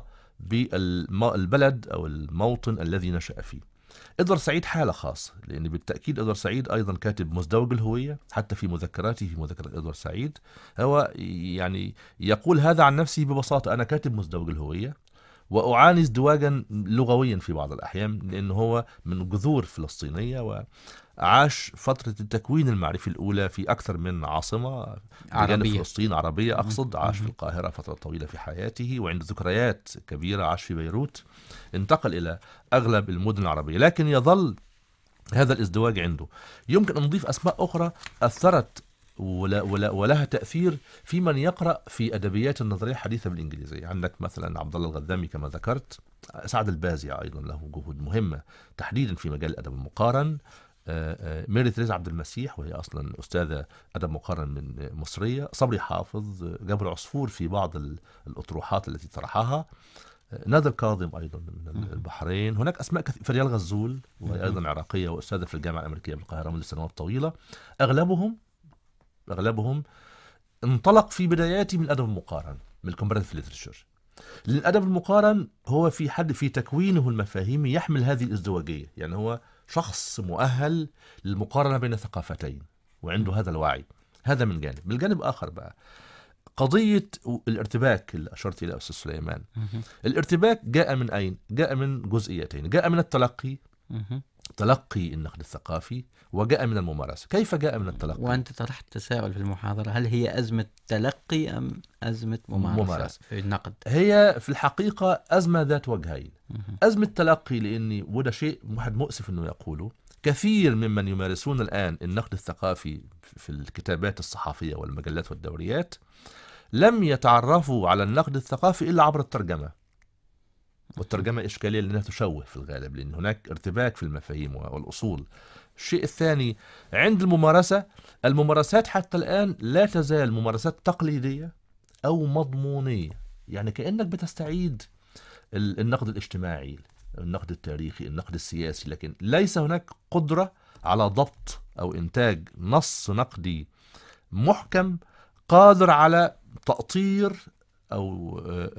بالبلد أو الموطن الذي نشأ فيه. إدوارد سعيد حالة خاصة، لأن بالتأكيد إدوارد سعيد أيضا كاتب مزدوج الهوية، حتى في مذكراته في مذكرة إدوارد سعيد هو يعني يقول هذا عن نفسه ببساطة: أنا كاتب مزدوج الهوية وأعاني ازدواجا لغويا في بعض الأحيان، لأنه هو من جذور فلسطينية وعاش فترة التكوين المعرفي الأولى في أكثر من عاصمة بجانب فلسطين عربية أقصد. عاش في القاهرة فترة طويلة في حياته وعنده ذكريات كبيرة، عاش في بيروت، انتقل إلى أغلب المدن العربية، لكن يظل هذا الازدواج عنده. يمكن أن نضيف أسماء أخرى أثرت ولا ولا ولها تأثير في من يقرأ في أدبيات النظرية الحديثة بالإنجليزية. عندك مثلا عبد الله الغذامي كما ذكرت، سعد البازي أيضا له جهود مهمة تحديدا في مجال الأدب المقارن، ميري تريزا عبد المسيح وهي أصلا أستاذة أدب مقارن من مصرية، صبري حافظ، جابر عصفور في بعض الأطروحات التي طرحها، نادر كاظم أيضا من البحرين. هناك أسماء كثيرة، فريال غزول وهي أيضا عراقية وأستاذة في الجامعة الأمريكية بالقاهرة منذ سنوات طويلة. أغلبهم أغلبهم انطلق في بداياته من الأدب المقارن، من الكومباراتيف ليترشر. لأن الأدب المقارن هو في حد في تكوينه المفاهيمي يحمل هذه الازدواجية، يعني هو شخص مؤهل للمقارنة بين ثقافتين وعنده هذا الوعي. هذا من جانب. من الجانب الآخر بقى قضية الارتباك اللي أشرت إلى أستاذ سليمان. الارتباك جاء من أين؟ جاء من جزئيتين، جاء من التلقي، تلقي النقد الثقافي، وجاء من الممارسة. كيف جاء من التلقي؟ وأنت طرحت تساؤل في المحاضرة، هل هي أزمة تلقي أم أزمة ممارسة, ممارسة. في النقد؟ هي في الحقيقة أزمة ذات وجهين. أزمة تلقي لأني وده شيء واحد مؤسف أنه يقوله، كثير ممن يمارسون الآن النقد الثقافي في الكتابات الصحفية والمجلات والدوريات لم يتعرفوا على النقد الثقافي إلا عبر الترجمة، والترجمة إشكالية لأنها تشوه في الغالب، لأن هناك ارتباك في المفاهيم والأصول. الشيء الثاني عند الممارسة، الممارسات حتى الآن لا تزال ممارسات تقليدية أو مضمونية، يعني كأنك بتستعيد النقد الاجتماعي، النقد التاريخي، النقد السياسي، لكن ليس هناك قدرة على ضبط أو إنتاج نص نقدي محكم قادر على تأطير أو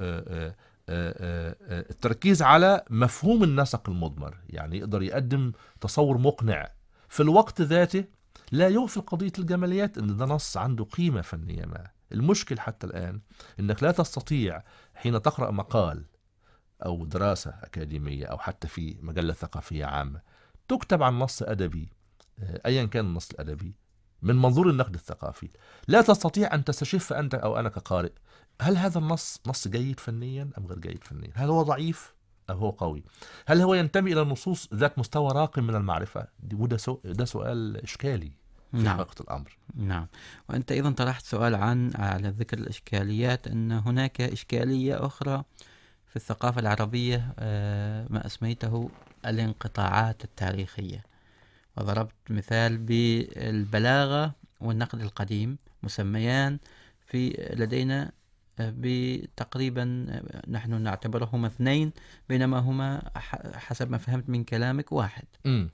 التركيز على مفهوم النسق المضمر، يعني يقدر يقدم تصور مقنع في الوقت ذاته لا يغفل قضية الجماليات، إن ده نص عنده قيمة فنية ما. المشكل حتى الآن إنك لا تستطيع حين تقرأ مقال أو دراسة أكاديمية أو حتى في مجلة ثقافية عامة تكتب عن نص أدبي أيا كان النص الأدبي من منظور النقد الثقافي، لا تستطيع أن تستشف أنت أو أنا كقارئ هل هذا النص نص جيد فنيا أم غير جيد فنيا، هل هو ضعيف أم هو قوي، هل هو ينتمي إلى نصوص ذات مستوى راقي من المعرفة. وده سو... ده سؤال إشكالي في نعم. حقيقة الأمر. نعم. وأنت أيضا طرحت سؤال عن على ذكر الإشكاليات، أن هناك إشكالية أخرى في الثقافة العربية ما أسميته الانقطاعات التاريخية، وضربت مثال بالبلاغة والنقد القديم، مسميان في لدينا بتقريبا نحن نعتبرهما اثنين، بينما هما حسب ما فهمت من كلامك واحد. م.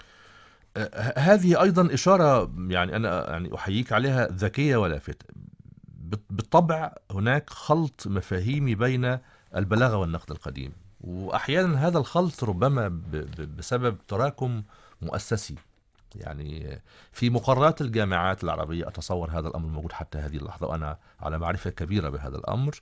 هذه أيضا إشارة يعني أنا يعني أحييك عليها ذكية ولافتة. بالطبع هناك خلط مفاهيمي بين البلاغة والنقد القديم، وأحيانا هذا الخلط ربما بسبب تراكم مؤسسي. يعني في مقررات الجامعات العربية أتصور هذا الأمر موجود حتى هذه اللحظة، وأنا على معرفة كبيرة بهذا الأمر.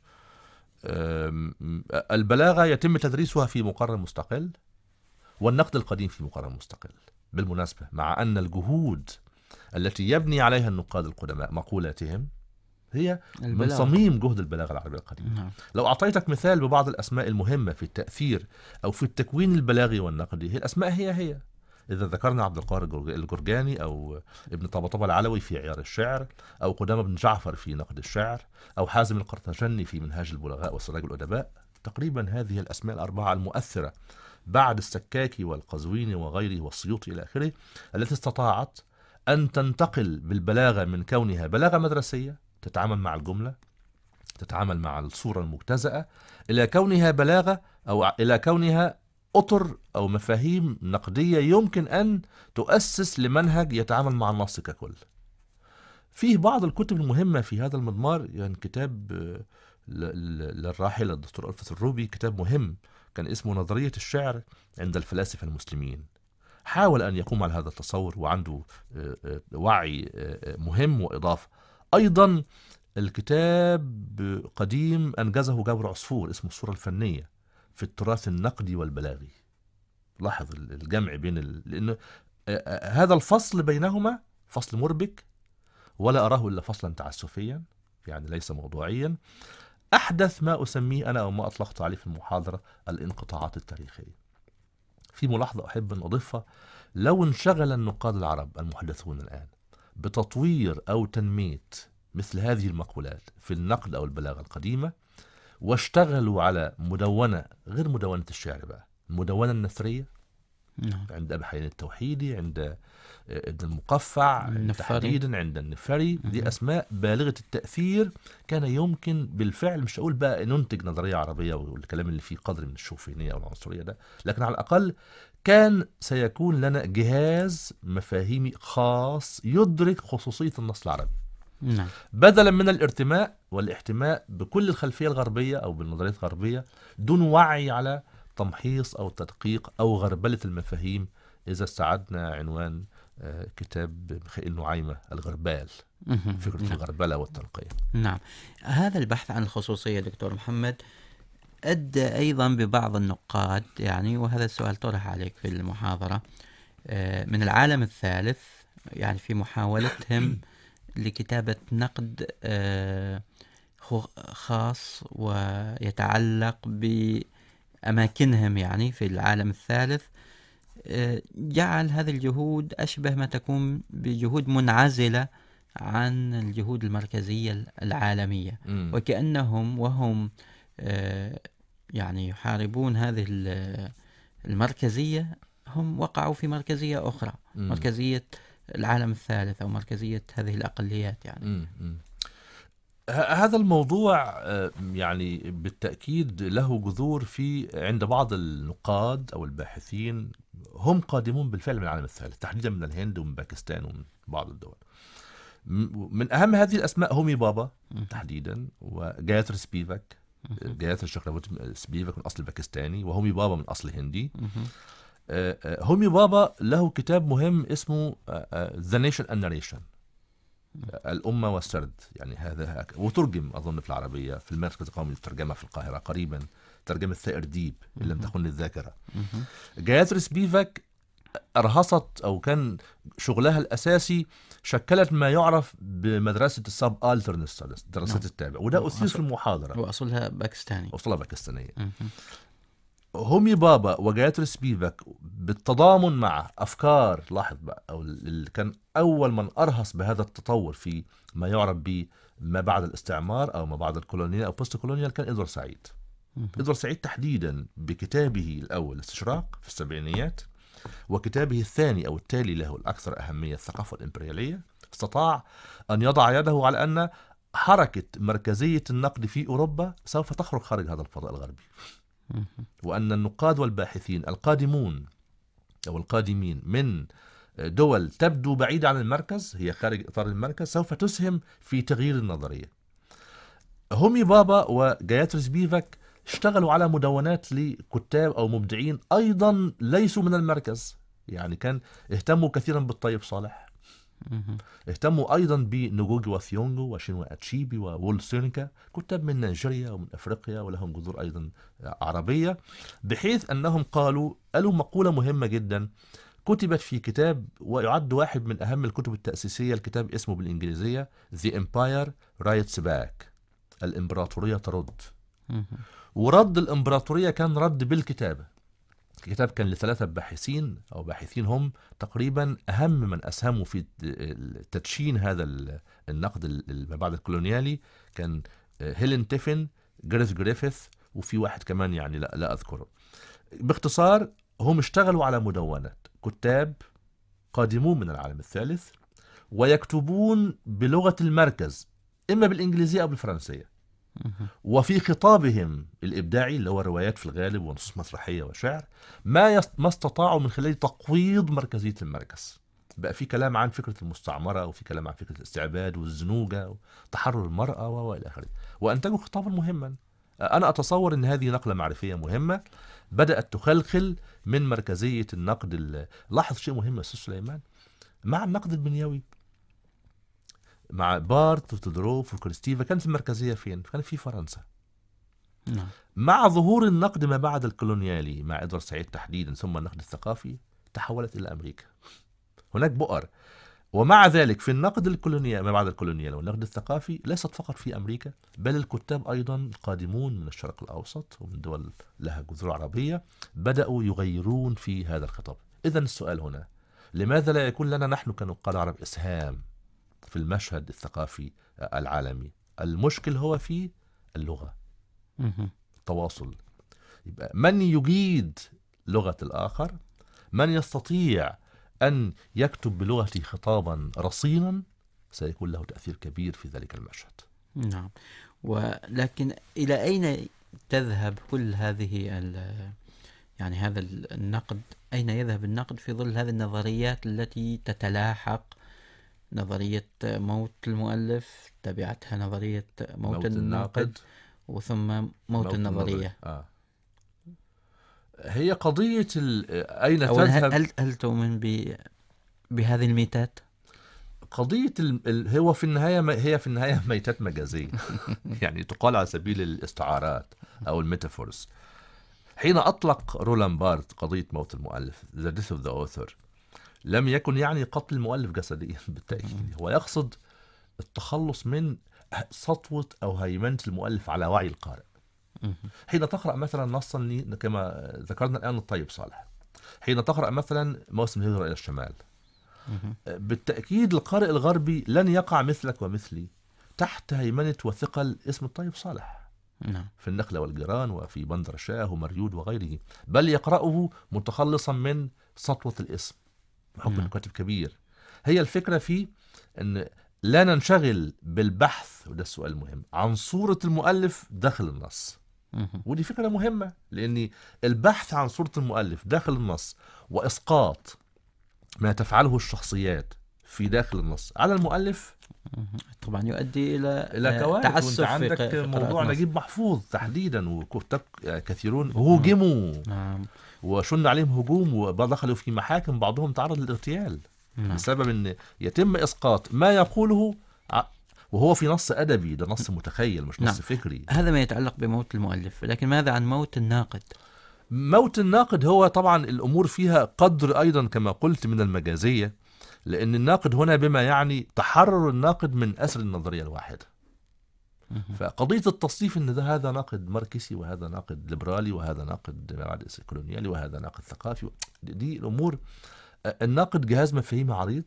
البلاغة يتم تدريسها في مقرر مستقل، والنقد القديم في مقرر مستقل. بالمناسبة، مع أن الجهود التي يبني عليها النقاد القدماء مقولاتهم هي البلاغة. من صميم جهد البلاغة العربية القديمة. نعم. لو أعطيتك مثال ببعض الأسماء المهمة في التأثير أو في التكوين البلاغي والنقدي، هي الأسماء هي هي إذا ذكرنا عبد القاهر الجرجاني، أو ابن طبطبة العلوي في عيار الشعر، أو قدامى بن جعفر في نقد الشعر، أو حازم القرطاجني في منهاج البلغاء وسراج الأدباء، تقريبا هذه الأسماء الأربعة المؤثرة بعد السكاكي والقزويني وغيره والسيوطي إلى آخره، التي استطاعت أن تنتقل بالبلاغة من كونها بلاغة مدرسية تتعامل مع الجملة، تتعامل مع الصورة المجتزأة، إلى كونها بلاغة أو إلى كونها أطر أو مفاهيم نقدية يمكن أن تؤسس لمنهج يتعامل مع النص ككل. فيه بعض الكتب المهمة في هذا المضمار، يعني كتاب للراحل الدكتور ألفت الروبي، كتاب مهم كان اسمه نظرية الشعر عند الفلاسفة المسلمين. حاول أن يقوم على هذا التصور وعنده وعي مهم وإضافة. أيضا الكتاب قديم أنجزه جابر عصفور اسمه الصورة الفنية في التراث النقدي والبلاغي. لاحظ الجمع بين ال... لأن هذا الفصل بينهما فصل مربك، ولا أراه إلا فصلا تعسفيا، يعني ليس موضوعيا. أحدث ما أسميه أنا أو ما أطلقت عليه في المحاضرة الانقطاعات التاريخية. في ملاحظة أحب أن أضيفها: لو انشغل النقاد العرب المحدثون الآن بتطوير أو تنمية مثل هذه المقولات في النقد أو البلاغة القديمة، واشتغلوا على مدونة غير مدونة الشعر بقى، المدونة النثرية نعم. عند أبي حيان التوحيدي، عند ابن المقفع تحديدا، عند النفري، دي أسماء بالغة التأثير. كان يمكن بالفعل، مش أقول بقى ننتج نظرية عربية والكلام اللي فيه قدر من الشوفينية أو العنصرية ده، لكن على الأقل كان سيكون لنا جهاز مفاهيمي خاص يدرك خصوصية النص العربي نعم. بدلا من الارتماء والاحتماء بكل الخلفية الغربية أو بالنظريات الغربية دون وعي على تمحيص أو تدقيق أو غربلة المفاهيم، إذا استعدنا عنوان كتاب ميخائيل نعيمة الغربال، فكرة نعم. الغربلة والتنقية. نعم. هذا البحث عن الخصوصية دكتور محمد أدى أيضا ببعض النقاد، يعني وهذا السؤال طرح عليك في المحاضرة، من العالم الثالث، يعني في محاولتهم لكتابة نقد خاص ويتعلق بأماكنهم يعني في العالم الثالث، جعل هذه الجهود أشبه ما تكون بجهود منعزلة عن الجهود المركزية العالمية، م. وكأنهم وهم يعني يحاربون هذه المركزية هم وقعوا في مركزية أخرى، م. مركزية العالم الثالث أو مركزية هذه الأقليات يعني. م. م. هذا الموضوع يعني بالتأكيد له جذور في عند بعض النقاد أو الباحثين هم قادمون بالفعل من العالم الثالث، تحديدا من الهند ومن باكستان ومن بعض الدول. من أهم هذه الأسماء هومي بابا تحديدا، وجاياتري سبيفاك. جاياتري شكرابوتي سبيفاك من أصل باكستاني، وهومي بابا من أصل هندي. هومي بابا له كتاب مهم اسمه The Nation and Narration، الأمة والسرد، يعني هذا وترجم أظن في العربية في المركز القومي للترجمة في القاهرة قريبا، ترجمة ثائر ديب إن لم تخن الذاكرة. جاياتري سبيفاك أرهصت أو كان شغلها الأساسي شكلت ما يعرف بمدرسة السب آلترنس، دراسات التابع، وده أثير في المحاضرة. وأصلها باكستاني. أصلها باكستانية. هومي بابا وجاياتري سبيفاك بالتضامن مع أفكار، لاحظ بقى، أو اللي كان أول من أرهص بهذا التطور في ما يعرف بما بعد الاستعمار أو ما بعد الكولونيال أو بوست كولونيال كان إدوارد سعيد. إدوارد سعيد تحديدا بكتابه الأول الاستشراق في السبعينيات، وكتابه الثاني أو التالي له الأكثر أهمية الثقافة الإمبريالية، استطاع أن يضع يده على أن حركة مركزية النقد في أوروبا سوف تخرج خارج هذا الفضاء الغربي، وأن النقاد والباحثين القادمون أو القادمين من دول تبدو بعيدة عن المركز، هي خارج إطار المركز، سوف تسهم في تغيير النظرية. هومي بابا وجاياتري سبيفاك اشتغلوا على مدونات لكتاب أو مبدعين أيضا ليسوا من المركز، يعني كان اهتموا كثيرا بالطيب صالح، اهتموا أيضا بنجوجي وثيونغو وشينوا أتشيبي وول سينيكا، كتاب من نيجيريا ومن أفريقيا ولهم جذور أيضا عربية، بحيث أنهم قالوا قالوا مقولة مهمة جدا كتبت في كتاب ويعد واحد من أهم الكتب التأسيسية. الكتاب اسمه بالإنجليزية The Empire Writes Back، الإمبراطورية ترد. ورد الإمبراطورية كان رد بالكتابة. الكتاب كان لثلاثة باحثين أو باحثين هم تقريبا أهم من أسهموا في تدشين هذا النقد ما بعد الكولونيالي، كان هيلين تيفن، جريث جريفيث، وفي واحد كمان يعني لا, لا أذكره. باختصار هم اشتغلوا على مدونات كتاب قادمون من العالم الثالث ويكتبون بلغة المركز، إما بالإنجليزية أو بالفرنسية، وفي خطابهم الإبداعي اللي هو روايات في الغالب ونصوص مسرحية وشعر ما يست... ما استطاعوا من خلال تقويض مركزية المركز. بقى في كلام عن فكرة المستعمرة، وفي كلام عن فكرة الاستعباد والزنوجة وتحرر المرأة وإلى آخره، وأنتجوا خطابا مهما. أنا أتصور أن هذه نقلة معرفية مهمة بدأت تخلخل من مركزية النقد ال... لاحظ شيء مهم يا أستاذ سليمان، مع النقد البنيوي مع بارت وتودروف وكريستيفا كانت المركزية فين؟ كانت في فرنسا. نعم. مع ظهور النقد ما بعد الكولونيالي مع إدوارد سعيد تحديدا ثم النقد الثقافي تحولت إلى أمريكا. هناك بؤر. ومع ذلك في النقد الكولونيالي ما بعد الكولونيالي والنقد الثقافي ليست فقط في أمريكا، بل الكتاب أيضا القادمون من الشرق الأوسط ومن دول لها جذور عربية بدأوا يغيرون في هذا الخطاب. إذن السؤال هنا، لماذا لا يكون لنا نحن كنقاد عرب إسهام في المشهد الثقافي العالمي؟ المشكل هو في اللغة، التواصل. يبقى من يجيد لغة الآخر، من يستطيع أن يكتب بلغته خطابا رصينا، سيكون له تأثير كبير في ذلك المشهد. نعم. ولكن إلى أين تذهب كل هذه يعني هذا النقد؟ أين يذهب النقد في ظل هذه النظريات التي تتلاحق؟ نظرية موت المؤلف، تبعتها نظرية موت, موت الناقد، وثم موت, موت النظرية. آه. هي قضية أين تذهب؟ هل, هل تؤمن ب... بهذه الميتات؟ قضية ال... هو في النهاية هي في النهاية ميتات مجازية يعني تقال على سبيل الاستعارات أو الميتافورز. حين أطلق رولان بارت قضية موت المؤلف The Death of the Author، لم يكن يعني قتل المؤلف جسديا بالتأكيد، هو يقصد التخلص من سطوة أو هيمنة المؤلف على وعي القارئ. حين تقرأ مثلا نصا كما ذكرنا الآن الطيب صالح، حين تقرأ مثلا موسم الهجرة إلى الشمال، بالتأكيد القارئ الغربي لن يقع مثلك ومثلي تحت هيمنة وثقل اسم الطيب صالح في النخلة والجيران وفي بندر شاه ومريود وغيره، بل يقرأه متخلصا من سطوة الاسم حكم كاتب كبير. هي الفكرة في أن لا ننشغل بالبحث، وده السؤال المهم، عن صورة المؤلف داخل النص. ودي فكرة مهمة، لأن البحث عن صورة المؤلف داخل النص وإسقاط ما تفعله الشخصيات في داخل النص على المؤلف طبعا يؤدي إلى إلى كوارث. وانت عندك موضوع نجيب محفوظ تحديدا وكتاب كثيرون هوجموا نعم. وشن عليهم هجوم ودخلوا في محاكم، بعضهم تعرض للاغتيال نعم. بسبب أن يتم إسقاط ما يقوله وهو في نص أدبي، ده نص متخيل مش نص نعم. فكري. هذا ما يتعلق بموت المؤلف، لكن ماذا عن موت الناقد؟ موت الناقد هو طبعا الأمور فيها قدر أيضا كما قلت من المجازية، لأن الناقد هنا بما يعني تحرر الناقد من أسر النظرية الواحدة. فقضية التصنيف أن ده هذا ناقد ماركسي وهذا ناقد ليبرالي وهذا ناقد ما بعد كولونيالي وهذا ناقد ثقافي، دي الأمور. الناقد جهاز مفاهيمي عريض.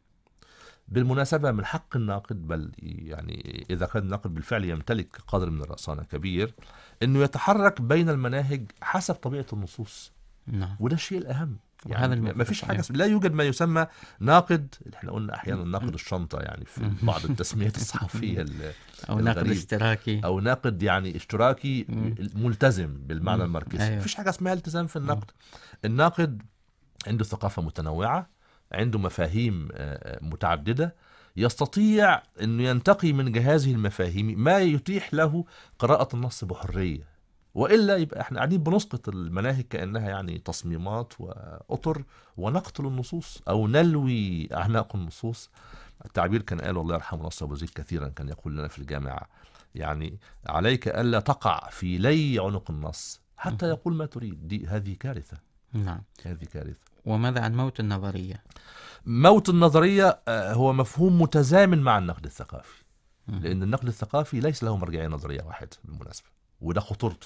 بالمناسبة من حق الناقد، بل يعني إذا كان الناقد بالفعل يمتلك قدر من الرأسانة كبير، أنه يتحرك بين المناهج حسب طبيعة النصوص. نعم. وده الشيء الأهم. يعني يعني ما فيش حاجة، لا يوجد ما يسمى ناقد، احنا قلنا أحيانا ناقد الشنطة يعني في بعض التسميات الصحفية أو ناقد اشتراكي أو ناقد يعني اشتراكي ملتزم بالمعنى الماركسي. أيوة. ما فيش حاجة اسمها التزام في النقد. الناقد عنده ثقافة متنوعة، عنده مفاهيم متعددة، يستطيع أنه ينتقي من جهازه المفاهيمي ما يتيح له قراءة النص بحرية، وإلا يبقى احنا قاعدين بنسقط المناهج كأنها يعني تصميمات وأطر ونقتل النصوص أو نلوي أعناق النصوص. التعبير كان قال الله يرحمه نصر أبو زيد كثيرا كان يقول لنا في الجامعة، يعني عليك ألا تقع في لي عنق النص حتى يقول ما تريد. دي هذه كارثة. نعم، هذه كارثة. وماذا عن موت النظرية؟ موت النظرية هو مفهوم متزامن مع النقد الثقافي، لأن النقد الثقافي ليس له مرجعية نظرية واحدة بالمناسبة، وده خطورته.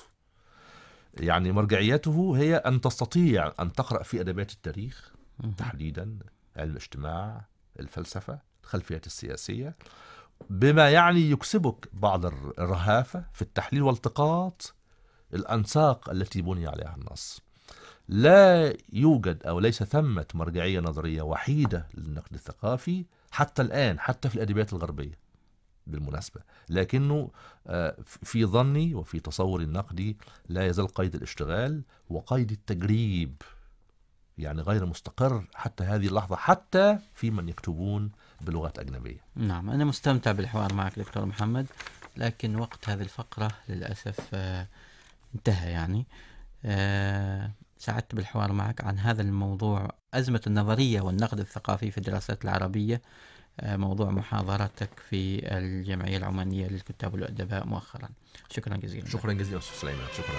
يعني مرجعيته هي أن تستطيع أن تقرأ في أدبيات التاريخ تحديدا علم الاجتماع، الفلسفة، الخلفيات السياسية، بما يعني يكسبك بعض الرهافة في التحليل والتقاط الأنساق التي بني عليها النص. لا يوجد أو ليس ثمة مرجعية نظرية وحيدة للنقد الثقافي حتى الآن، حتى في الأدبيات الغربية بالمناسبة، لكنه في ظني وفي تصوري النقدي لا يزال قيد الاشتغال وقيد التجريب، يعني غير مستقر حتى هذه اللحظة، حتى في من يكتبون بلغات أجنبية. نعم، أنا مستمتع بالحوار معك دكتور محمد، لكن وقت هذه الفقرة للأسف آه انتهى. يعني آه سعدت بالحوار معك عن هذا الموضوع، أزمة النظرية والنقد الثقافي في الدراسات العربية، موضوع محاضرتك في الجمعية العمانية للكتاب والأدباء مؤخرا. شكرا جزيلا. شكرا جزيلا أستاذ سليمان. شكرا.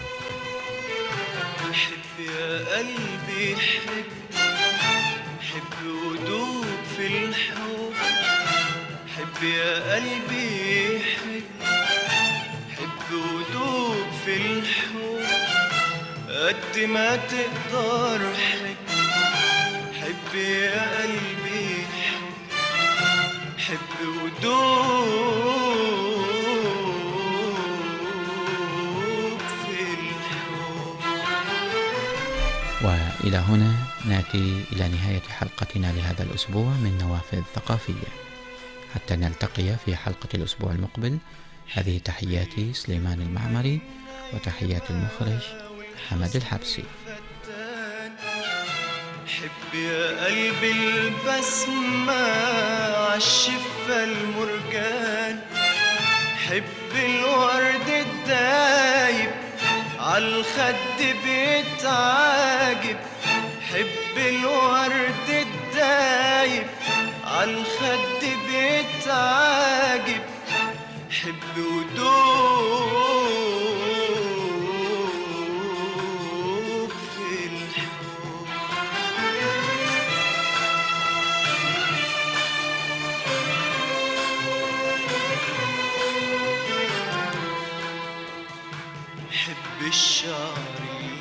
حب يا قلبي حب، حب ودوب في الحب، حب يا قلبي حب، حب ودوب في الحب، قد ما تقدر حب، حب يا قلبي حب ودوب في الحب. وإلى هنا نأتي إلى نهاية حلقتنا لهذا الأسبوع من نوافذ ثقافية. حتى نلتقي في حلقة الأسبوع المقبل، هذه تحياتي سليمان المعمري وتحيات المخرج حمد الحبسي. حب يا قلبي البسمة عالشفة المرجان، حب الورد الدايب عالخد بيتعاجب، حب الورد الدايب عالخد بيتعاجب، حب ودوب في الحب. حب الشعر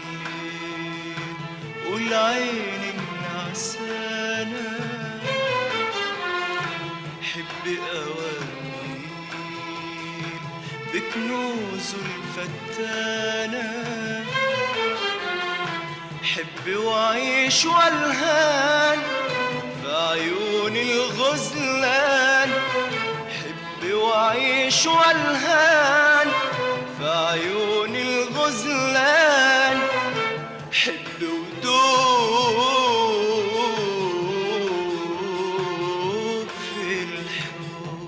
والعين النعسانة، حب أواني بكنوز الفتانة، حب وعيش والهان في عيون الغزلان، حب وعيش والهان في عيون الغزلان، حب ودوب في الحب.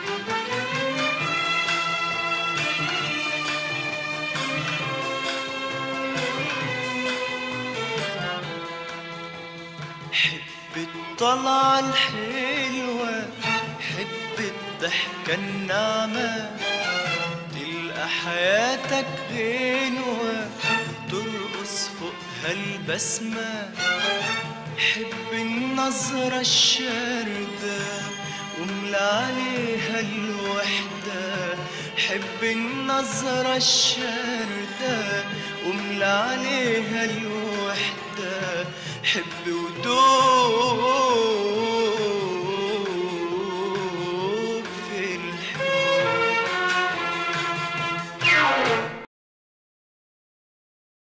حب الطلعة الحلوة، حب الضحكة الناعمة، تلقى حياتك غنوة ترقص فوقها البسمة، حب النظرة الشاردة واملى عليها الوحدة، حب النظرة الشاردة واملى عليها الوحدة، حب ودوب